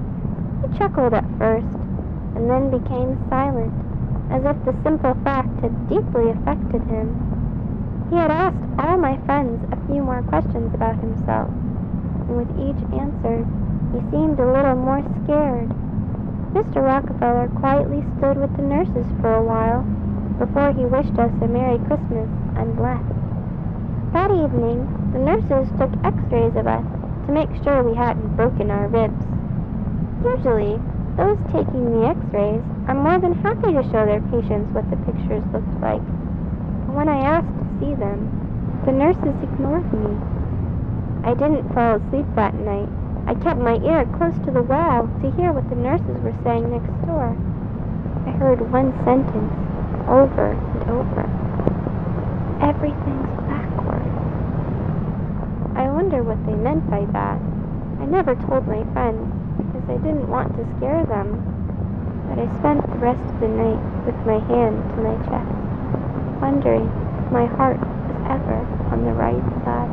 He chuckled at first, and then became silent, as if the simple fact had deeply affected him. He had asked all my friends a few more questions about himself, and with each answer, he seemed a little more scared. Mister Rockefeller quietly stood with the nurses for a while, before he wished us a Merry Christmas and left. That evening, the nurses took x-rays of us to make sure we hadn't broken our ribs. Usually, those taking the x-rays are more than happy to show their patients what the pictures looked like. But when I asked to see them, the nurses ignored me. I didn't fall asleep that night. I kept my ear close to the wall to hear what the nurses were saying next door. I heard one sentence over and over. Everything's backward. I wonder what they meant by that. I never told my friends, because I didn't want to scare them. But I spent the rest of the night with my hand to my chest, wondering if my heart was ever on the right side.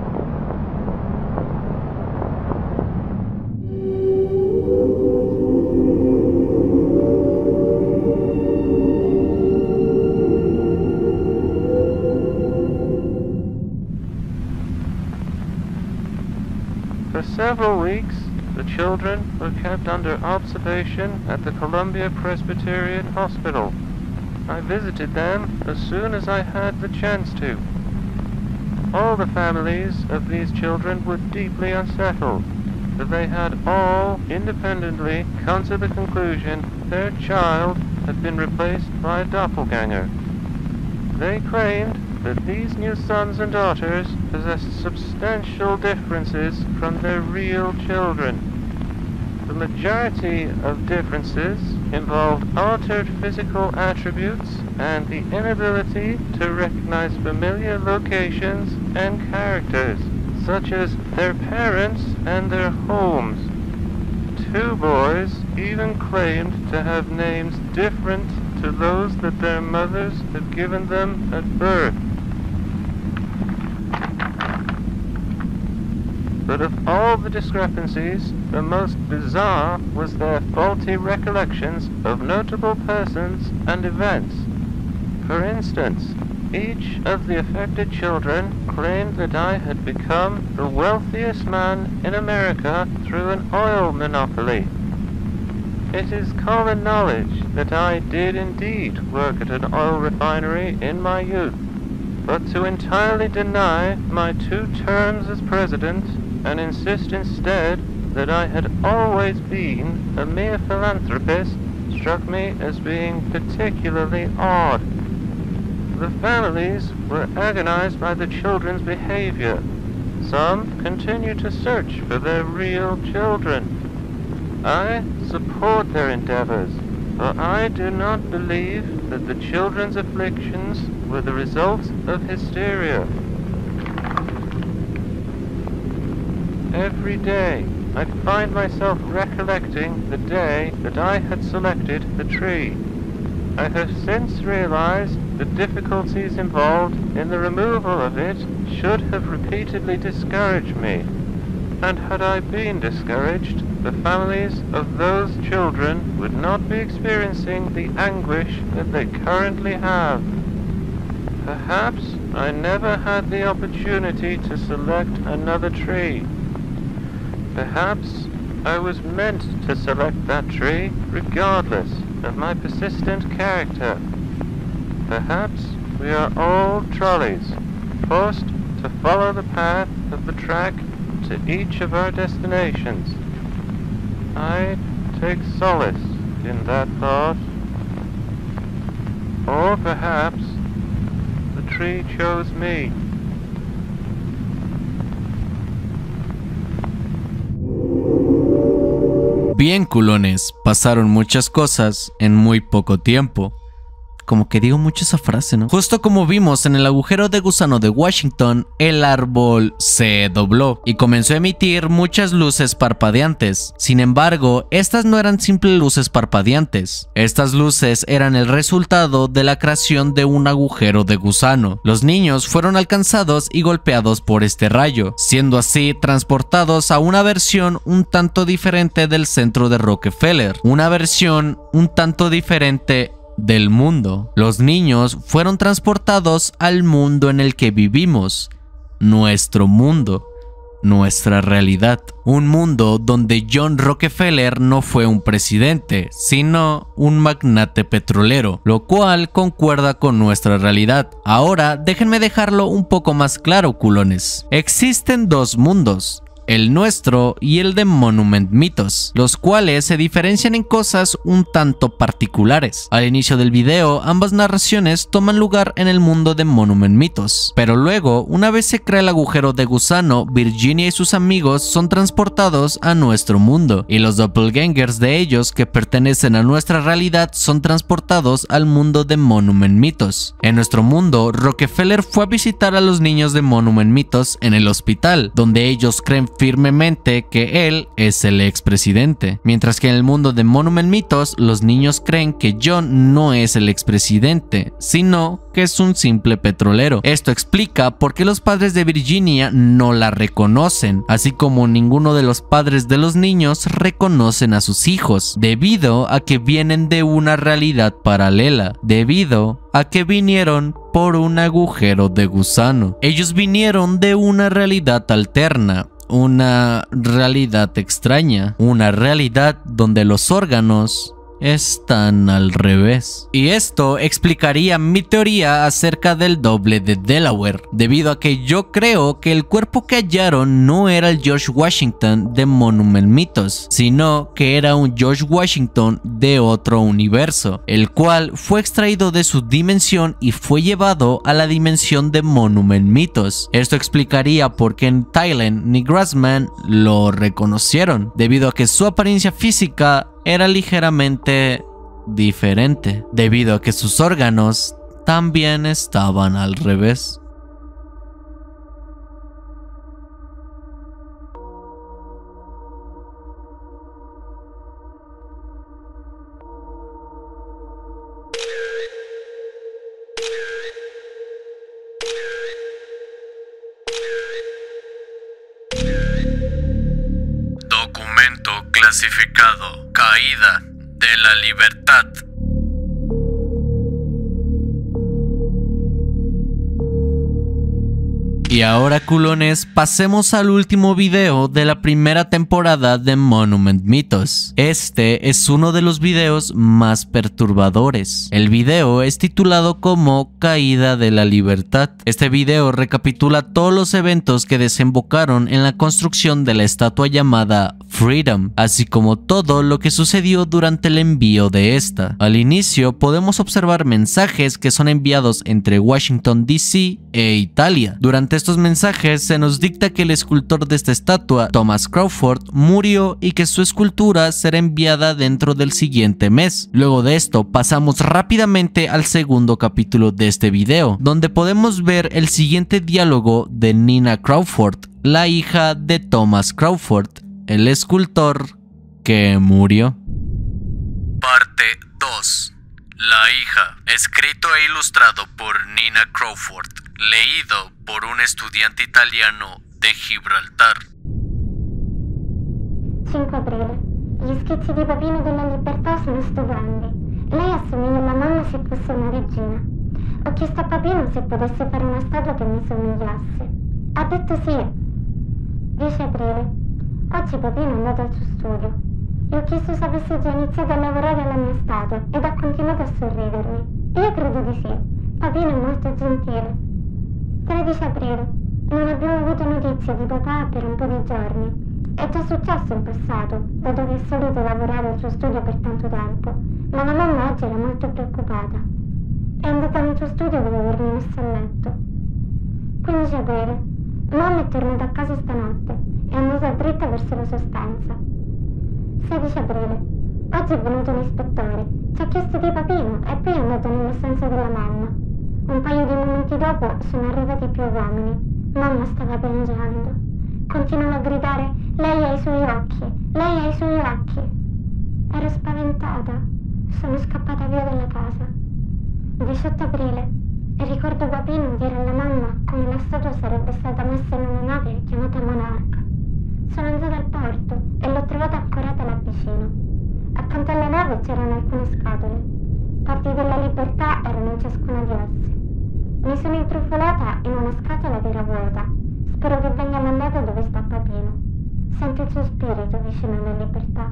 For several weeks, the children were kept under observation at the Columbia Presbyterian Hospital. I visited them as soon as I had the chance to. All the families of these children were deeply unsettled, for they had all independently come to the conclusion their child had been replaced by a doppelganger. They claimed that these new sons and daughters possessed substantial differences from their real children. The majority of differences involved altered physical attributes and the inability to recognize familiar locations and characters, such as their parents and their homes. Two boys even claimed to have names different to those that their mothers had given them at birth. But of all the discrepancies, the most bizarre was their faulty recollections of notable persons and events. For instance, each of the affected children claimed that I had become the wealthiest man in America through an oil monopoly. It is common knowledge that I did indeed work at an oil refinery in my youth, but to entirely deny my two terms as president and insist instead that I had always been a mere philanthropist struck me as being particularly odd. The families were agonized by the children's behavior. Some continued to search for their real children. I support their endeavors, for I do not believe that the children's afflictions were the result of hysteria. Every day, I find myself recollecting the day that I had selected the tree. I have since realized the difficulties involved in the removal of it should have repeatedly discouraged me. And had I been discouraged, the families of those children would not be experiencing the anguish that they currently have. Perhaps I never had the opportunity to select another tree. Perhaps I was meant to select that tree regardless of my persistent character. Perhaps we are all trolleys, forced to follow the path of the track to each of our destinations. I take solace in that thought. Or perhaps the tree chose me. Bien, culones, pasaron muchas cosas en muy poco tiempo. Como que digo mucho esa frase, ¿no? Justo como vimos en el agujero de gusano de Washington, el árbol se dobló y comenzó a emitir muchas luces parpadeantes. Sin embargo, estas no eran simples luces parpadeantes. Estas luces eran el resultado de la creación de un agujero de gusano. Los niños fueron alcanzados y golpeados por este rayo, siendo así transportados a una versión un tanto diferente del centro de Rockefeller. Una versión un tanto diferente del mundo. Los niños fueron transportados al mundo en el que vivimos, nuestro mundo, nuestra realidad. Un mundo donde John Rockefeller no fue un presidente, sino un magnate petrolero, lo cual concuerda con nuestra realidad. Ahora déjenme dejarlo un poco más claro, culones. Existen dos mundos, el nuestro y el de Monument Mythos, los cuales se diferencian en cosas un tanto particulares. Al inicio del video, ambas narraciones toman lugar en el mundo de Monument Mythos, pero luego, una vez se crea el agujero de gusano, Virginia y sus amigos son transportados a nuestro mundo, y los doppelgangers de ellos que pertenecen a nuestra realidad son transportados al mundo de Monument Mythos. En nuestro mundo, Rockefeller fue a visitar a los niños de Monument Mythos en el hospital, donde ellos creen firmemente que él es el expresidente, mientras que en el mundo de Monument Mythos los niños creen que John no es el expresidente, sino que es un simple petrolero. Esto explica por qué los padres de Virginia no la reconocen, así como ninguno de los padres de los niños reconocen a sus hijos, debido a que vienen de una realidad paralela, debido a que vinieron por un agujero de gusano. Ellos vinieron de una realidad alterna, una realidad extraña, una realidad donde los órganos están al revés. Y esto explicaría mi teoría acerca del doble de Delaware, debido a que yo creo que el cuerpo que hallaron no era el George Washington de Monument Mythos, sino que era un George Washington de otro universo, el cual fue extraído de su dimensión y fue llevado a la dimensión de Monument Mythos. Esto explicaría por qué en Thailand ni Grassman lo reconocieron, debido a que su apariencia física era ligeramente diferente, debido a que sus órganos también estaban al revés. Documento clasificado. Caída de la libertad. Y ahora, culones, pasemos al último video de la primera temporada de Monument Mythos. Este es uno de los videos más perturbadores. El video es titulado como Caída de la Libertad. Este video recapitula todos los eventos que desembocaron en la construcción de la estatua llamada Freedom, así como todo lo que sucedió durante el envío de esta. Al inicio podemos observar mensajes que son enviados entre Washington D C e Italia. Durante estos mensajes se nos dicta que el escultor de esta estatua, Thomas Crawford, murió y que su escultura será enviada dentro del siguiente mes. Luego de esto pasamos rápidamente al segundo capítulo de este video, donde podemos ver el siguiente diálogo de Nina Crawford, la hija de Thomas Crawford, el escultor que murió. Parte dos. La hija, escrito e ilustrado por Nina Crawford, leído por un estudiante italiano de Gibraltar. cinque aprile. Gli schizzi di Papino della Libertà sono stupendi. Lei assomiglia alla mamma se fosse una regina. Ho chiesto a Papino se potesse fare una statua che mi somigliasse. Ha detto sì. dieci aprile. Oggi Papino è andato al suo studio. Gli ho chiesto se avesse già iniziato a lavorare alla mia statua ed ha continuato a sorridermi. Io credo di sì. Papino è molto gentile. tredici aprile. Non abbiamo avuto notizie di papà per un po' di giorni. È già successo in passato, dato che è solito lavorare al suo studio per tanto tempo, ma la mamma oggi era molto preoccupata. È andata nel suo studio dopo avermi messo a letto. quindici aprile. Mamma è tornata a casa stanotte. È andata dritta verso la sua stanza. sedici aprile. Oggi è venuto l'ispettore. Ci ha chiesto di Papino e poi è andato nella stanza della mamma. Un paio di momenti dopo sono arrivati più uomini. Mamma stava piangendo. Continuava a gridare: lei ha i suoi occhi, lei ha i suoi occhi. Ero spaventata. Sono scappata via dalla casa. diciotto aprile. Ricordo Papino dire alla mamma come la statua sarebbe stata messa in una nave chiamata Monarca. Sono andata al porto e l'ho trovata ancorata là vicino. Accanto alla nave c'erano alcune scatole. Parti della Libertà erano in ciascuna di esse. Mi sono intrufolata in una scatola che era vuota. Spero che venga mandata dove sta Papino. Sento il suo spirito vicino alla Libertà.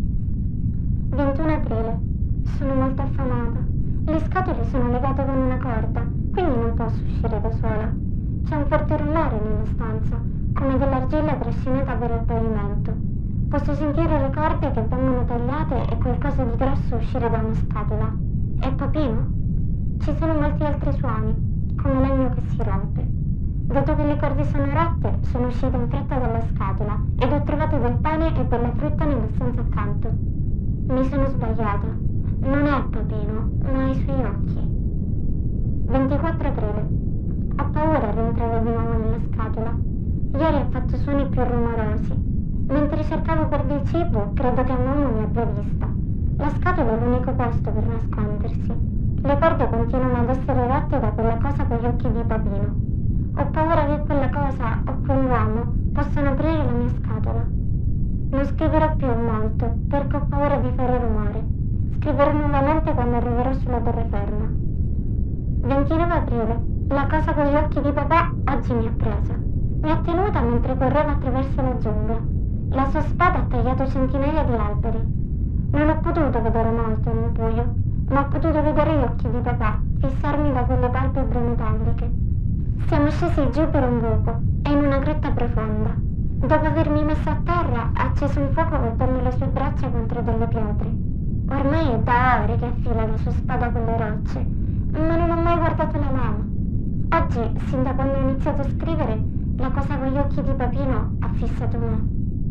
ventuno aprile. Sono molto affamata. Le scatole sono legate con una corda, quindi non posso uscire da sola. C'è un forte rumore nella stanza, come dell'argilla trascinata per il pavimento. Posso sentire le corde che vengono tagliate e qualcosa di grosso uscire da una scatola. È Papino? Ci sono molti altri suoni, come legno che si rompe. Dato che le corde sono rotte, sono uscita in fretta dalla scatola ed ho trovato del pane e della frutta nella stanza accanto. Mi sono sbagliata. Non è Papino, ma i suoi occhi. ventiquattro aprile. Ho paura a rientrare di nuovo nella scatola. Ieri ha fatto suoni più rumorosi. Mentre cercavo per del cibo, credo che un uomo mi abbia vista. La scatola è l'unico posto per nascondersi. Le corde continuano ad essere rotte da quella cosa con gli occhi di Papino. Ho paura che quella cosa o quell'uomo possano aprire la mia scatola. Non scriverò più molto, perché ho paura di fare rumore. Scriverò nuovamente quando arriverò sulla terraferma. ventinove aprile. La cosa con gli occhi di papà oggi mi ha presa. Mi ha tenuta mentre correva attraverso la giungla. La sua spada ha tagliato centinaia di alberi. Non ho potuto vedere molto nel buio, ma ho potuto vedere gli occhi di papà fissarmi da quelle palpebre metalliche. Siamo scesi giù per un buco e in una grotta profonda. Dopo avermi messo a terra, ha acceso un fuoco colpendo le sue braccia contro delle pietre. Ormai è da ore che affila la sua spada con le rocce, ma non ho mai guardato la lama. Oggi, sin da quando ho iniziato a scrivere, la cosa con gli occhi di Papino ha fissato me.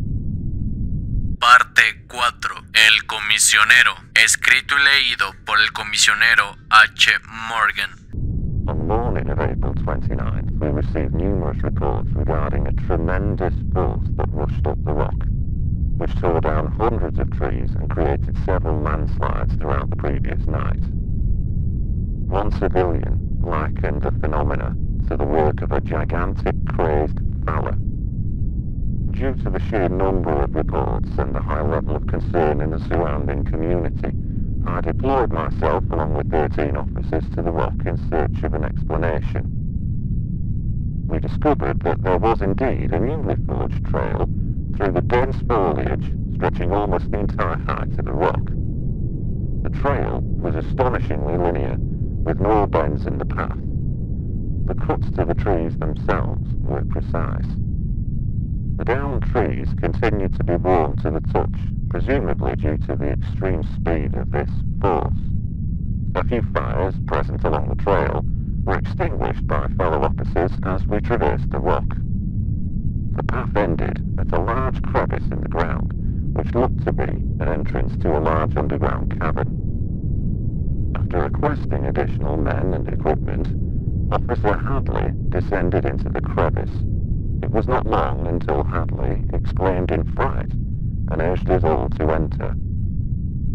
Parte cuatro. El comisionero. Escrito y leído por el comisionero H. Morgan. On the morning of April twenty-ninth, we received numerous reports regarding a tremendous force that rushed up the rock, which tore down hundreds of trees and created several landslides throughout the previous night. One civilian likened the phenomena to the work of a gigantic crazed fella. Due to the sheer number of reports and the high level of concern in the surrounding community, I deployed myself along with thirteen officers to the rock in search of an explanation. We discovered that there was indeed a newly forged trail through the dense foliage stretching almost the entire height of the rock. The trail was astonishingly linear, with no bends in the path. The cuts to the trees themselves were precise. The downed trees continued to be warm to the touch, presumably due to the extreme speed of this force. A few fires present along the trail were extinguished by fellow officers as we traversed the rock. The path ended at a large crevice in the ground, which looked to be an entrance to a large underground cavern. After requesting additional men and equipment, Officer Hadley descended into the crevice. It was not long until Hadley exclaimed in fright and urged us all to enter.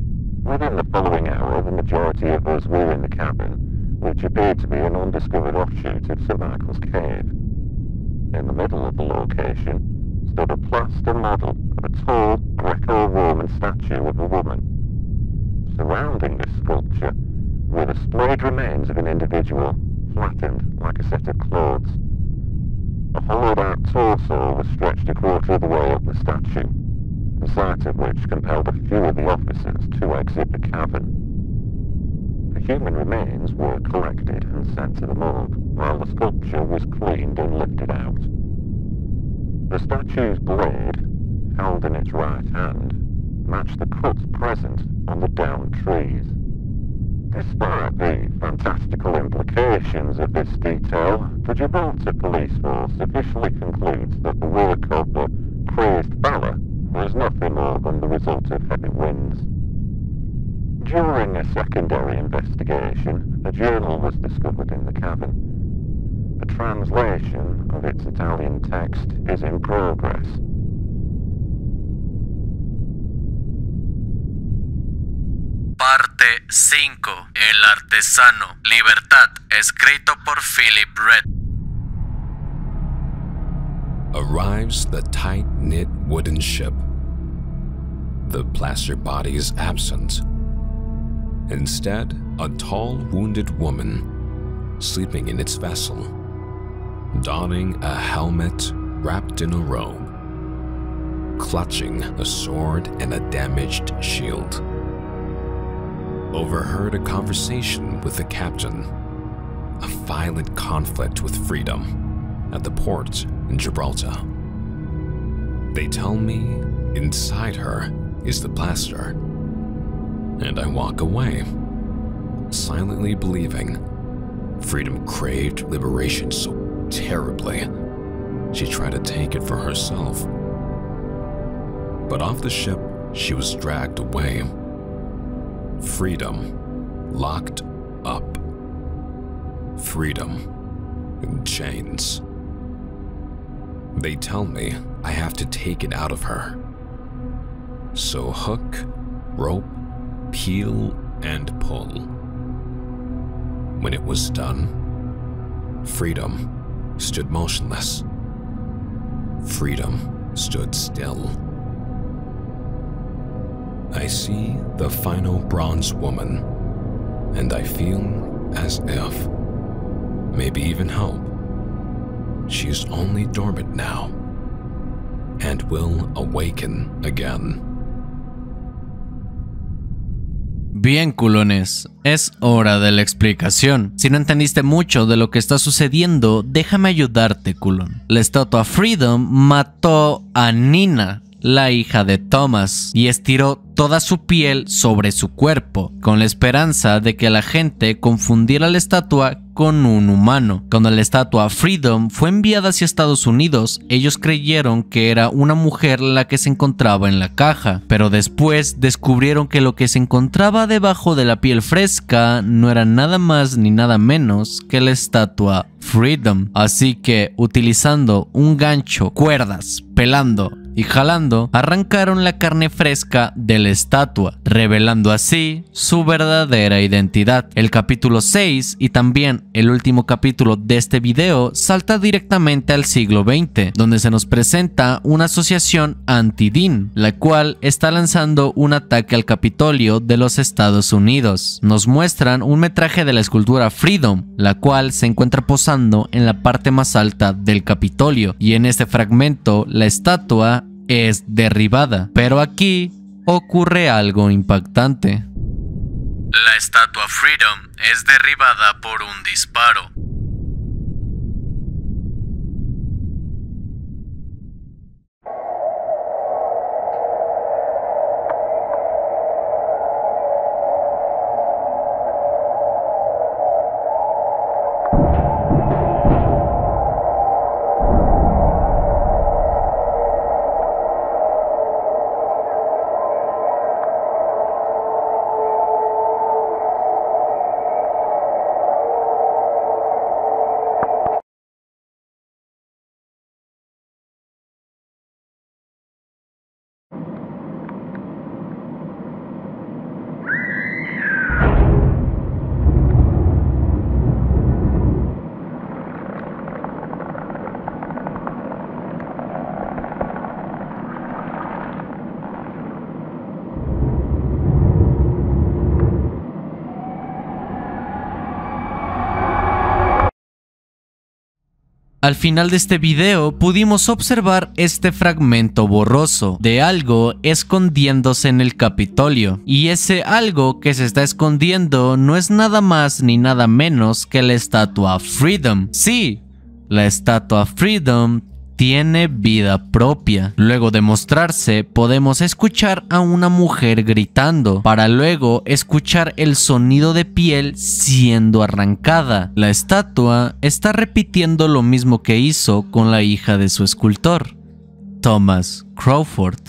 Within the following hour, the majority of us were in the cabin, which appeared to be an undiscovered offshoot of Saint Michael's Cave. In the middle of the location stood a plaster model of a tall Greco-Roman statue of a woman. Surrounding this sculpture were the splayed remains of an individual, flattened like a set of clothes. A hollowed-out torso was stretched a quarter of the way up the statue, the sight of which compelled a few of the officers to exit the cabin. The human remains were collected and sent to the morgue, while the sculpture was cleaned and lifted out. The statue's blade, held in its right hand, matched the cuts present on the downed trees. Despite the fantastical implications of this detail, the Gibraltar police force officially concludes that the work of the crazed fella was nothing more than the result of heavy winds. During a secondary investigation, a journal was discovered in the cabin. A translation of its Italian text is in progress. Parte cinco. El artesano. Libertad. Escrito por Philip Red. Arrives the tight-knit wooden ship. The plaster body is absent. Instead, a tall, wounded woman sleeping in its vessel, donning a helmet wrapped in a robe, clutching a sword and a damaged shield. Overheard a conversation with the captain, a violent conflict with Freedom at the port in Gibraltar. They tell me inside her is the plaster, and I walk away, silently believing Freedom craved liberation so terribly she tried to take it for herself. But off the ship, she was dragged away. Freedom locked up. Freedom in chains. They tell me I have to take it out of her. So hook, rope, peel, and pull. When it was done, Freedom stood motionless. Freedom stood still. I see the final bronze woman, and I feel as if, maybe even hope, she is only dormant now and will awaken again. Bien, culones, es hora de la explicación. Si no entendiste mucho de lo que está sucediendo, déjame ayudarte, culón. La estatua Freedom mató a Nina, la hija de Thomas, y estiró toda su piel sobre su cuerpo, con la esperanza de que la gente confundiera la estatua con un humano. Cuando la estatua Freedom fue enviada hacia Estados Unidos, ellos creyeron que era una mujer la que se encontraba en la caja, pero después descubrieron que lo que se encontraba debajo de la piel fresca no era nada más ni nada menos que la estatua Freedom. Así que, utilizando un gancho, cuerdas, pelando y jalando, arrancaron la carne fresca de la estatua, revelando así su verdadera identidad. El capítulo seis y también el último capítulo de este video salta directamente al siglo veinte, donde se nos presenta una asociación anti-D I N, la cual está lanzando un ataque al Capitolio de los Estados Unidos. Nos muestran un metraje de la escultura Freedom, la cual se encuentra posando en la parte más alta del Capitolio, y en este fragmento la estatua es derribada, pero aquí ocurre algo impactante. La estatua Freedom es derribada por un disparo. Al final de este video pudimos observar este fragmento borroso de algo escondiéndose en el Capitolio, y ese algo que se está escondiendo no es nada más ni nada menos que la estatua Freedom. Sí, la estatua Freedom tiene vida propia. Luego de mostrarse, podemos escuchar a una mujer gritando, para luego escuchar el sonido de piel siendo arrancada. La estatua está repitiendo lo mismo que hizo con la hija de su escultor, Thomas Crawford.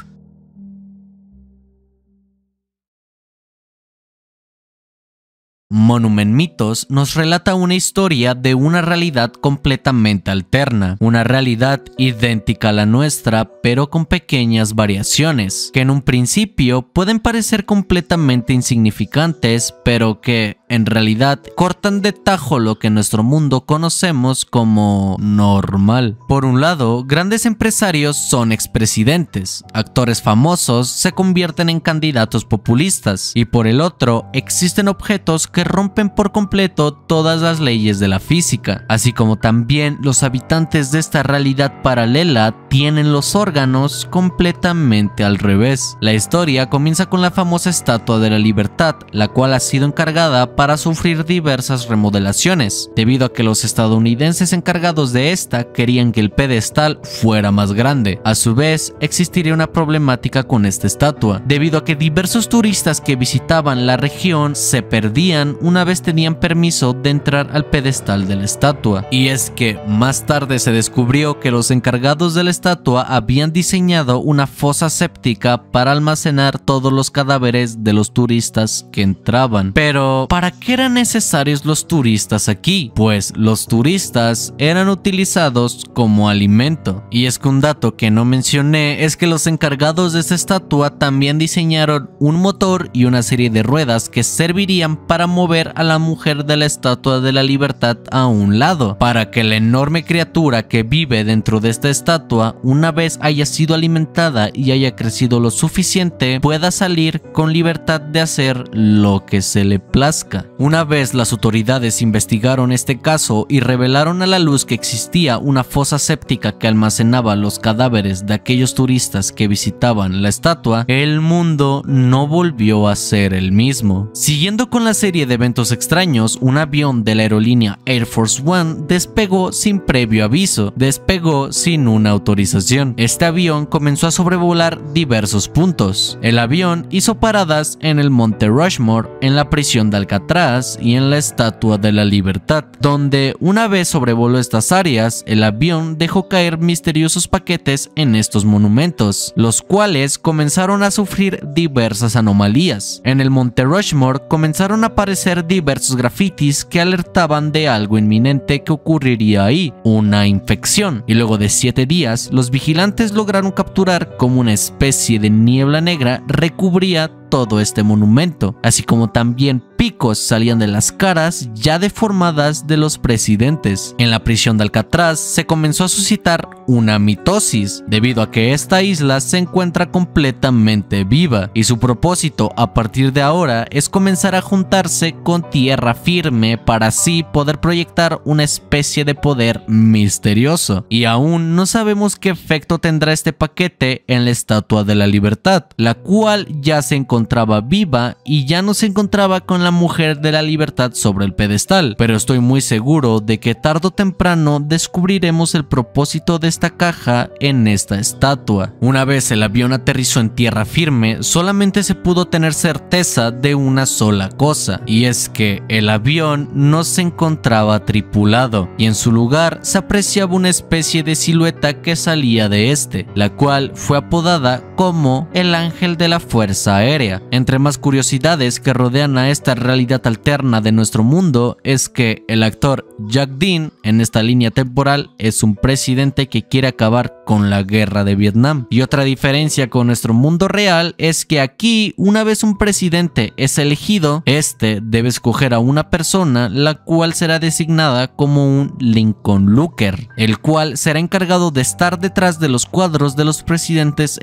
Monument Mythos nos relata una historia de una realidad completamente alterna, una realidad idéntica a la nuestra pero con pequeñas variaciones, que en un principio pueden parecer completamente insignificantes, pero que en realidad cortan de tajo lo que en nuestro mundo conocemos como normal. Por un lado, grandes empresarios son expresidentes, actores famosos se convierten en candidatos populistas, y por el otro, existen objetos que rompen por completo todas las leyes de la física, así como también los habitantes de esta realidad paralela tienen los órganos completamente al revés. La historia comienza con la famosa Estatua de la Libertad, la cual ha sido encargada para sufrir diversas remodelaciones, debido a que los estadounidenses encargados de esta querían que el pedestal fuera más grande. A su vez, existiría una problemática con esta estatua, debido a que diversos turistas que visitaban la región se perdían una vez tenían permiso de entrar al pedestal de la estatua. Y es que más tarde se descubrió que los encargados de la estatua habían diseñado una fosa séptica para almacenar todos los cadáveres de los turistas que entraban. Pero, ¿para qué eran necesarios los turistas aquí? Pues los turistas eran utilizados como alimento. Y es que un dato que no mencioné es que los encargados de esta estatua también diseñaron un motor y una serie de ruedas que servirían para mover a la mujer de la Estatua de la Libertad a un lado, para que la enorme criatura que vive dentro de esta estatua, una vez haya sido alimentada y haya crecido lo suficiente, pueda salir con libertad de hacer lo que se le plazca. Una vez las autoridades investigaron este caso y revelaron a la luz que existía una fosa séptica que almacenaba los cadáveres de aquellos turistas que visitaban la estatua, el mundo no volvió a ser el mismo. Siguiendo con la serie de eventos extraños, un avión de la aerolínea Air Force One despegó sin previo aviso, despegó sin una autorización. Este avión comenzó a sobrevolar diversos puntos. El avión hizo paradas en el Monte Rushmore, en la prisión de Alcatraz y en la Estatua de la Libertad, donde una vez sobrevoló estas áreas, el avión dejó caer misteriosos paquetes en estos monumentos, los cuales comenzaron a sufrir diversas anomalías. En el Monte Rushmore comenzaron a aparecer diversos grafitis que alertaban de algo inminente que ocurriría ahí, una infección, y luego de siete días, los vigilantes lograron capturar cómo una especie de niebla negra recubría todo este monumento, así como también picos salían de las caras ya deformadas de los presidentes. En la prisión de Alcatraz se comenzó a suscitar una mitosis, debido a que esta isla se encuentra completamente viva, y su propósito a partir de ahora es comenzar a juntarse con tierra firme para así poder proyectar una especie de poder misterioso. Y aún no sabemos qué efecto tendrá este paquete en la Estatua de la Libertad, la cual ya se encontraba encontraba viva y ya no se encontraba con la mujer de la libertad sobre el pedestal, pero estoy muy seguro de que tarde o temprano descubriremos el propósito de esta caja en esta estatua. Una vez el avión aterrizó en tierra firme, solamente se pudo tener certeza de una sola cosa, y es que el avión no se encontraba tripulado, y en su lugar se apreciaba una especie de silueta que salía de este, la cual fue apodada como el ángel de la fuerza aérea. Entre más curiosidades que rodean a esta realidad alterna de nuestro mundo es que el actor Jack Dean en esta línea temporal es un presidente que quiere acabar con la guerra de Vietnam. Y otra diferencia con nuestro mundo real es que aquí, una vez un presidente es elegido, este debe escoger a una persona la cual será designada como un Lincoln Looker, el cual será encargado de estar detrás de los cuadros de los presidentes en la Casa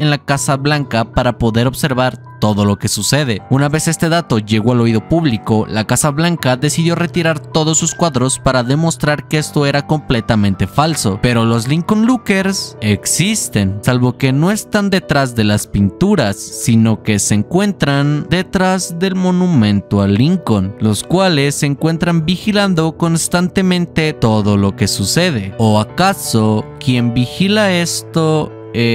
Casa Blanca para poder observar todo lo que sucede. Una vez este dato llegó al oído público, la Casa Blanca decidió retirar todos sus cuadros para demostrar que esto era completamente falso. Pero los Lincoln Lookers existen, salvo que no están detrás de las pinturas, sino que se encuentran detrás del monumento a Lincoln, los cuales se encuentran vigilando constantemente todo lo que sucede. ¿O acaso quien vigila esto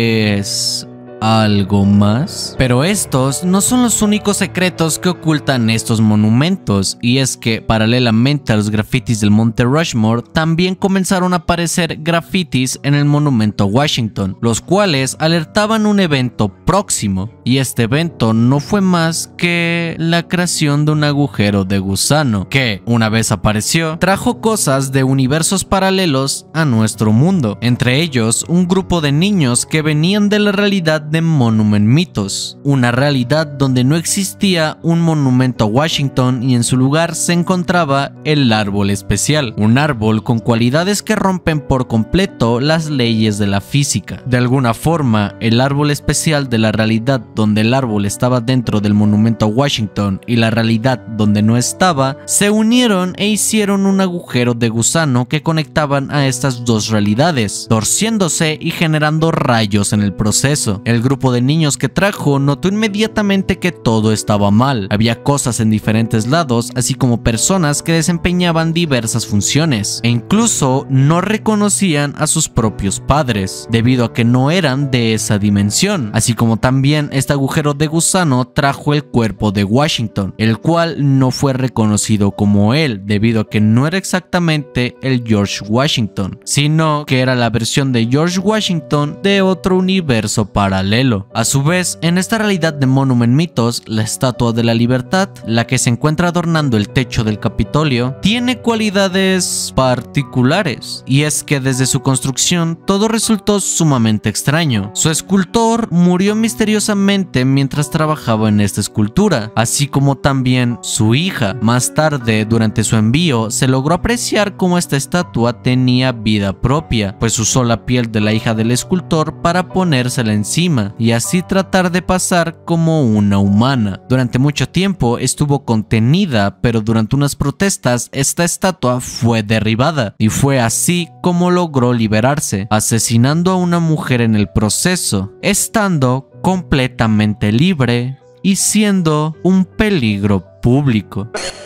es algo más? Pero estos no son los únicos secretos que ocultan estos monumentos, y es que paralelamente a los grafitis del Monte Rushmore también comenzaron a aparecer grafitis en el monumento a Washington, los cuales alertaban un evento próximo, y este evento no fue más que la creación de un agujero de gusano que, una vez apareció, trajo cosas de universos paralelos a nuestro mundo, entre ellos un grupo de niños que venían de la realidad de Monument Mythos, una realidad donde no existía un monumento a Washington y en su lugar se encontraba el árbol especial, un árbol con cualidades que rompen por completo las leyes de la física. De alguna forma, el árbol especial de la realidad donde el árbol estaba dentro del monumento a Washington y la realidad donde no estaba, se unieron e hicieron un agujero de gusano que conectaban a estas dos realidades, torciéndose y generando rayos en el proceso. El grupo de niños que trajo notó inmediatamente que todo estaba mal. Había cosas en diferentes lados, así como personas que desempeñaban diversas funciones, e incluso no reconocían a sus propios padres, debido a que no eran de esa dimensión. Así como también este agujero de gusano trajo el cuerpo de Washington, el cual no fue reconocido como él, debido a que no era exactamente el George Washington, sino que era la versión de George Washington de otro universo paralelo. A su vez, en esta realidad de Monument Mythos, la Estatua de la Libertad, la que se encuentra adornando el techo del Capitolio, tiene cualidades particulares, y es que desde su construcción todo resultó sumamente extraño. Su escultor murió misteriosamente mientras trabajaba en esta escultura, así como también su hija. Más tarde, durante su envío, se logró apreciar cómo esta estatua tenía vida propia, pues usó la piel de la hija del escultor para ponérsela encima y así tratar de pasar como una humana. Durante mucho tiempo estuvo contenida, pero durante unas protestas esta estatua fue derribada, y fue así como logró liberarse, asesinando a una mujer en el proceso, estando completamente libre y siendo un peligro público.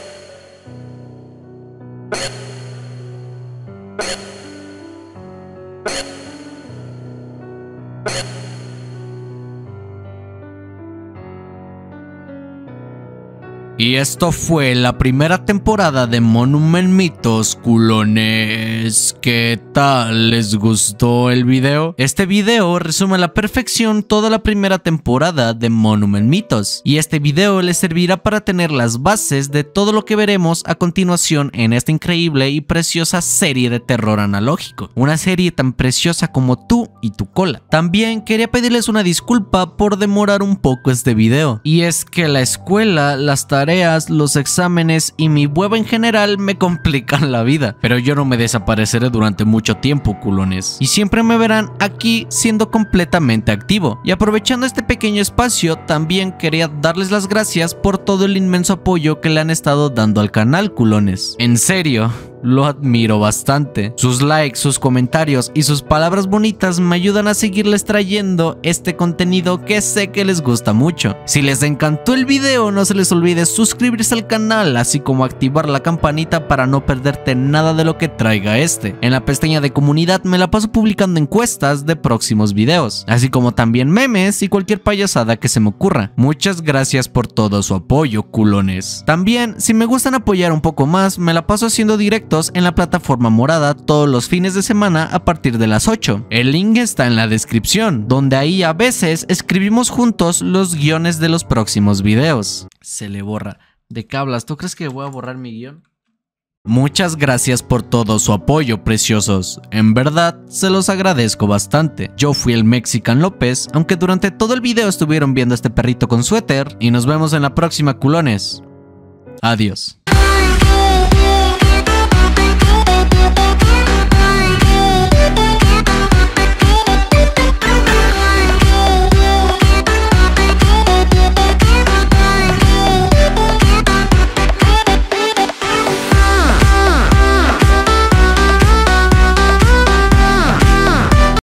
Y esto fue la primera temporada de Monument Mythos, culones. ¿Qué tal? ¿Les gustó el video? Este video resume a la perfección toda la primera temporada de Monument Mythos, y este video les servirá para tener las bases de todo lo que veremos a continuación en esta increíble y preciosa serie de terror analógico. Una serie tan preciosa como tú y tu cola. También quería pedirles una disculpa por demorar un poco este video, y es que la escuela, las tareas, los exámenes y mi web en general me complican la vida, pero yo no me desapareceré durante mucho tiempo, culones, y siempre me verán aquí siendo completamente activo. Y aprovechando este pequeño espacio, también quería darles las gracias por todo el inmenso apoyo que le han estado dando al canal, culones. En serio, lo admiro bastante. Sus likes, sus comentarios y sus palabras bonitas me ayudan a seguirles trayendo este contenido que sé que les gusta mucho. Si les encantó el video, no se les olvide suscribirse al canal, así como activar la campanita para no perderte nada de lo que traiga este. En la pestaña de comunidad me la paso publicando encuestas de próximos videos, así como también memes y cualquier payasada que se me ocurra. Muchas gracias por todo su apoyo, culones. También, si me gustan apoyar un poco más, me la paso haciendo directos en la plataforma morada todos los fines de semana a partir de las ocho. El link está en la descripción, donde ahí a veces escribimos juntos los guiones de los próximos videos. Se le borra. ¿De qué hablas? ¿Tú crees que voy a borrar mi guión? Muchas gracias por todo su apoyo, preciosos. En verdad, se los agradezco bastante. Yo fui el Mexican López, aunque durante todo el video estuvieron viendo a este perrito con suéter, y nos vemos en la próxima, culones. Adiós.